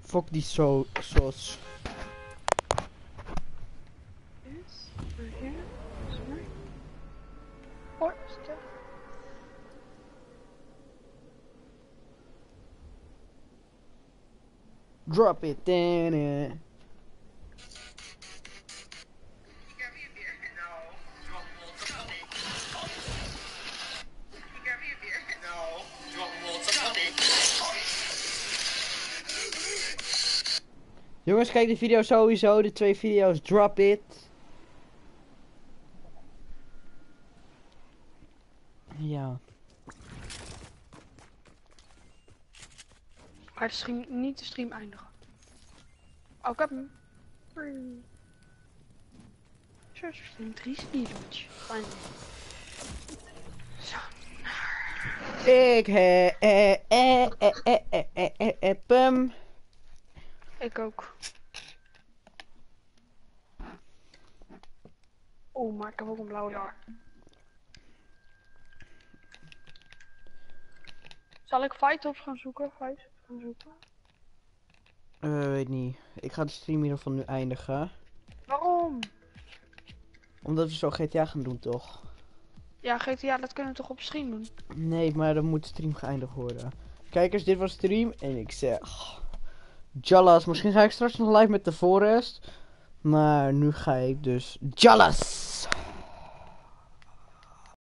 Fok die sos. Oh, stil. Drop it. Dan. Jongens, kijk de video sowieso. De 2 video's. Drop it. Ja. Maar de stream, niet de stream eindigen. Oh, ik heb hem. Zo, stream 3 speedrunch. Fijn. Zo. Ik heb hem. Ik ook. Oh, maar ik heb ook een blauwe jaar. Zal ik fight-ups gaan zoeken? Weet niet. Ik ga de stream in ieder geval nu eindigen. Waarom? Omdat we zo GTA gaan doen, toch? Ja, GTA, dat kunnen we toch op stream doen? Nee, maar dan moet de stream geëindigd worden. Kijkers, dit was stream en ik zeg... Jallas, misschien ga ik straks nog live met de Forest. Maar nu ga ik dus... Jallas!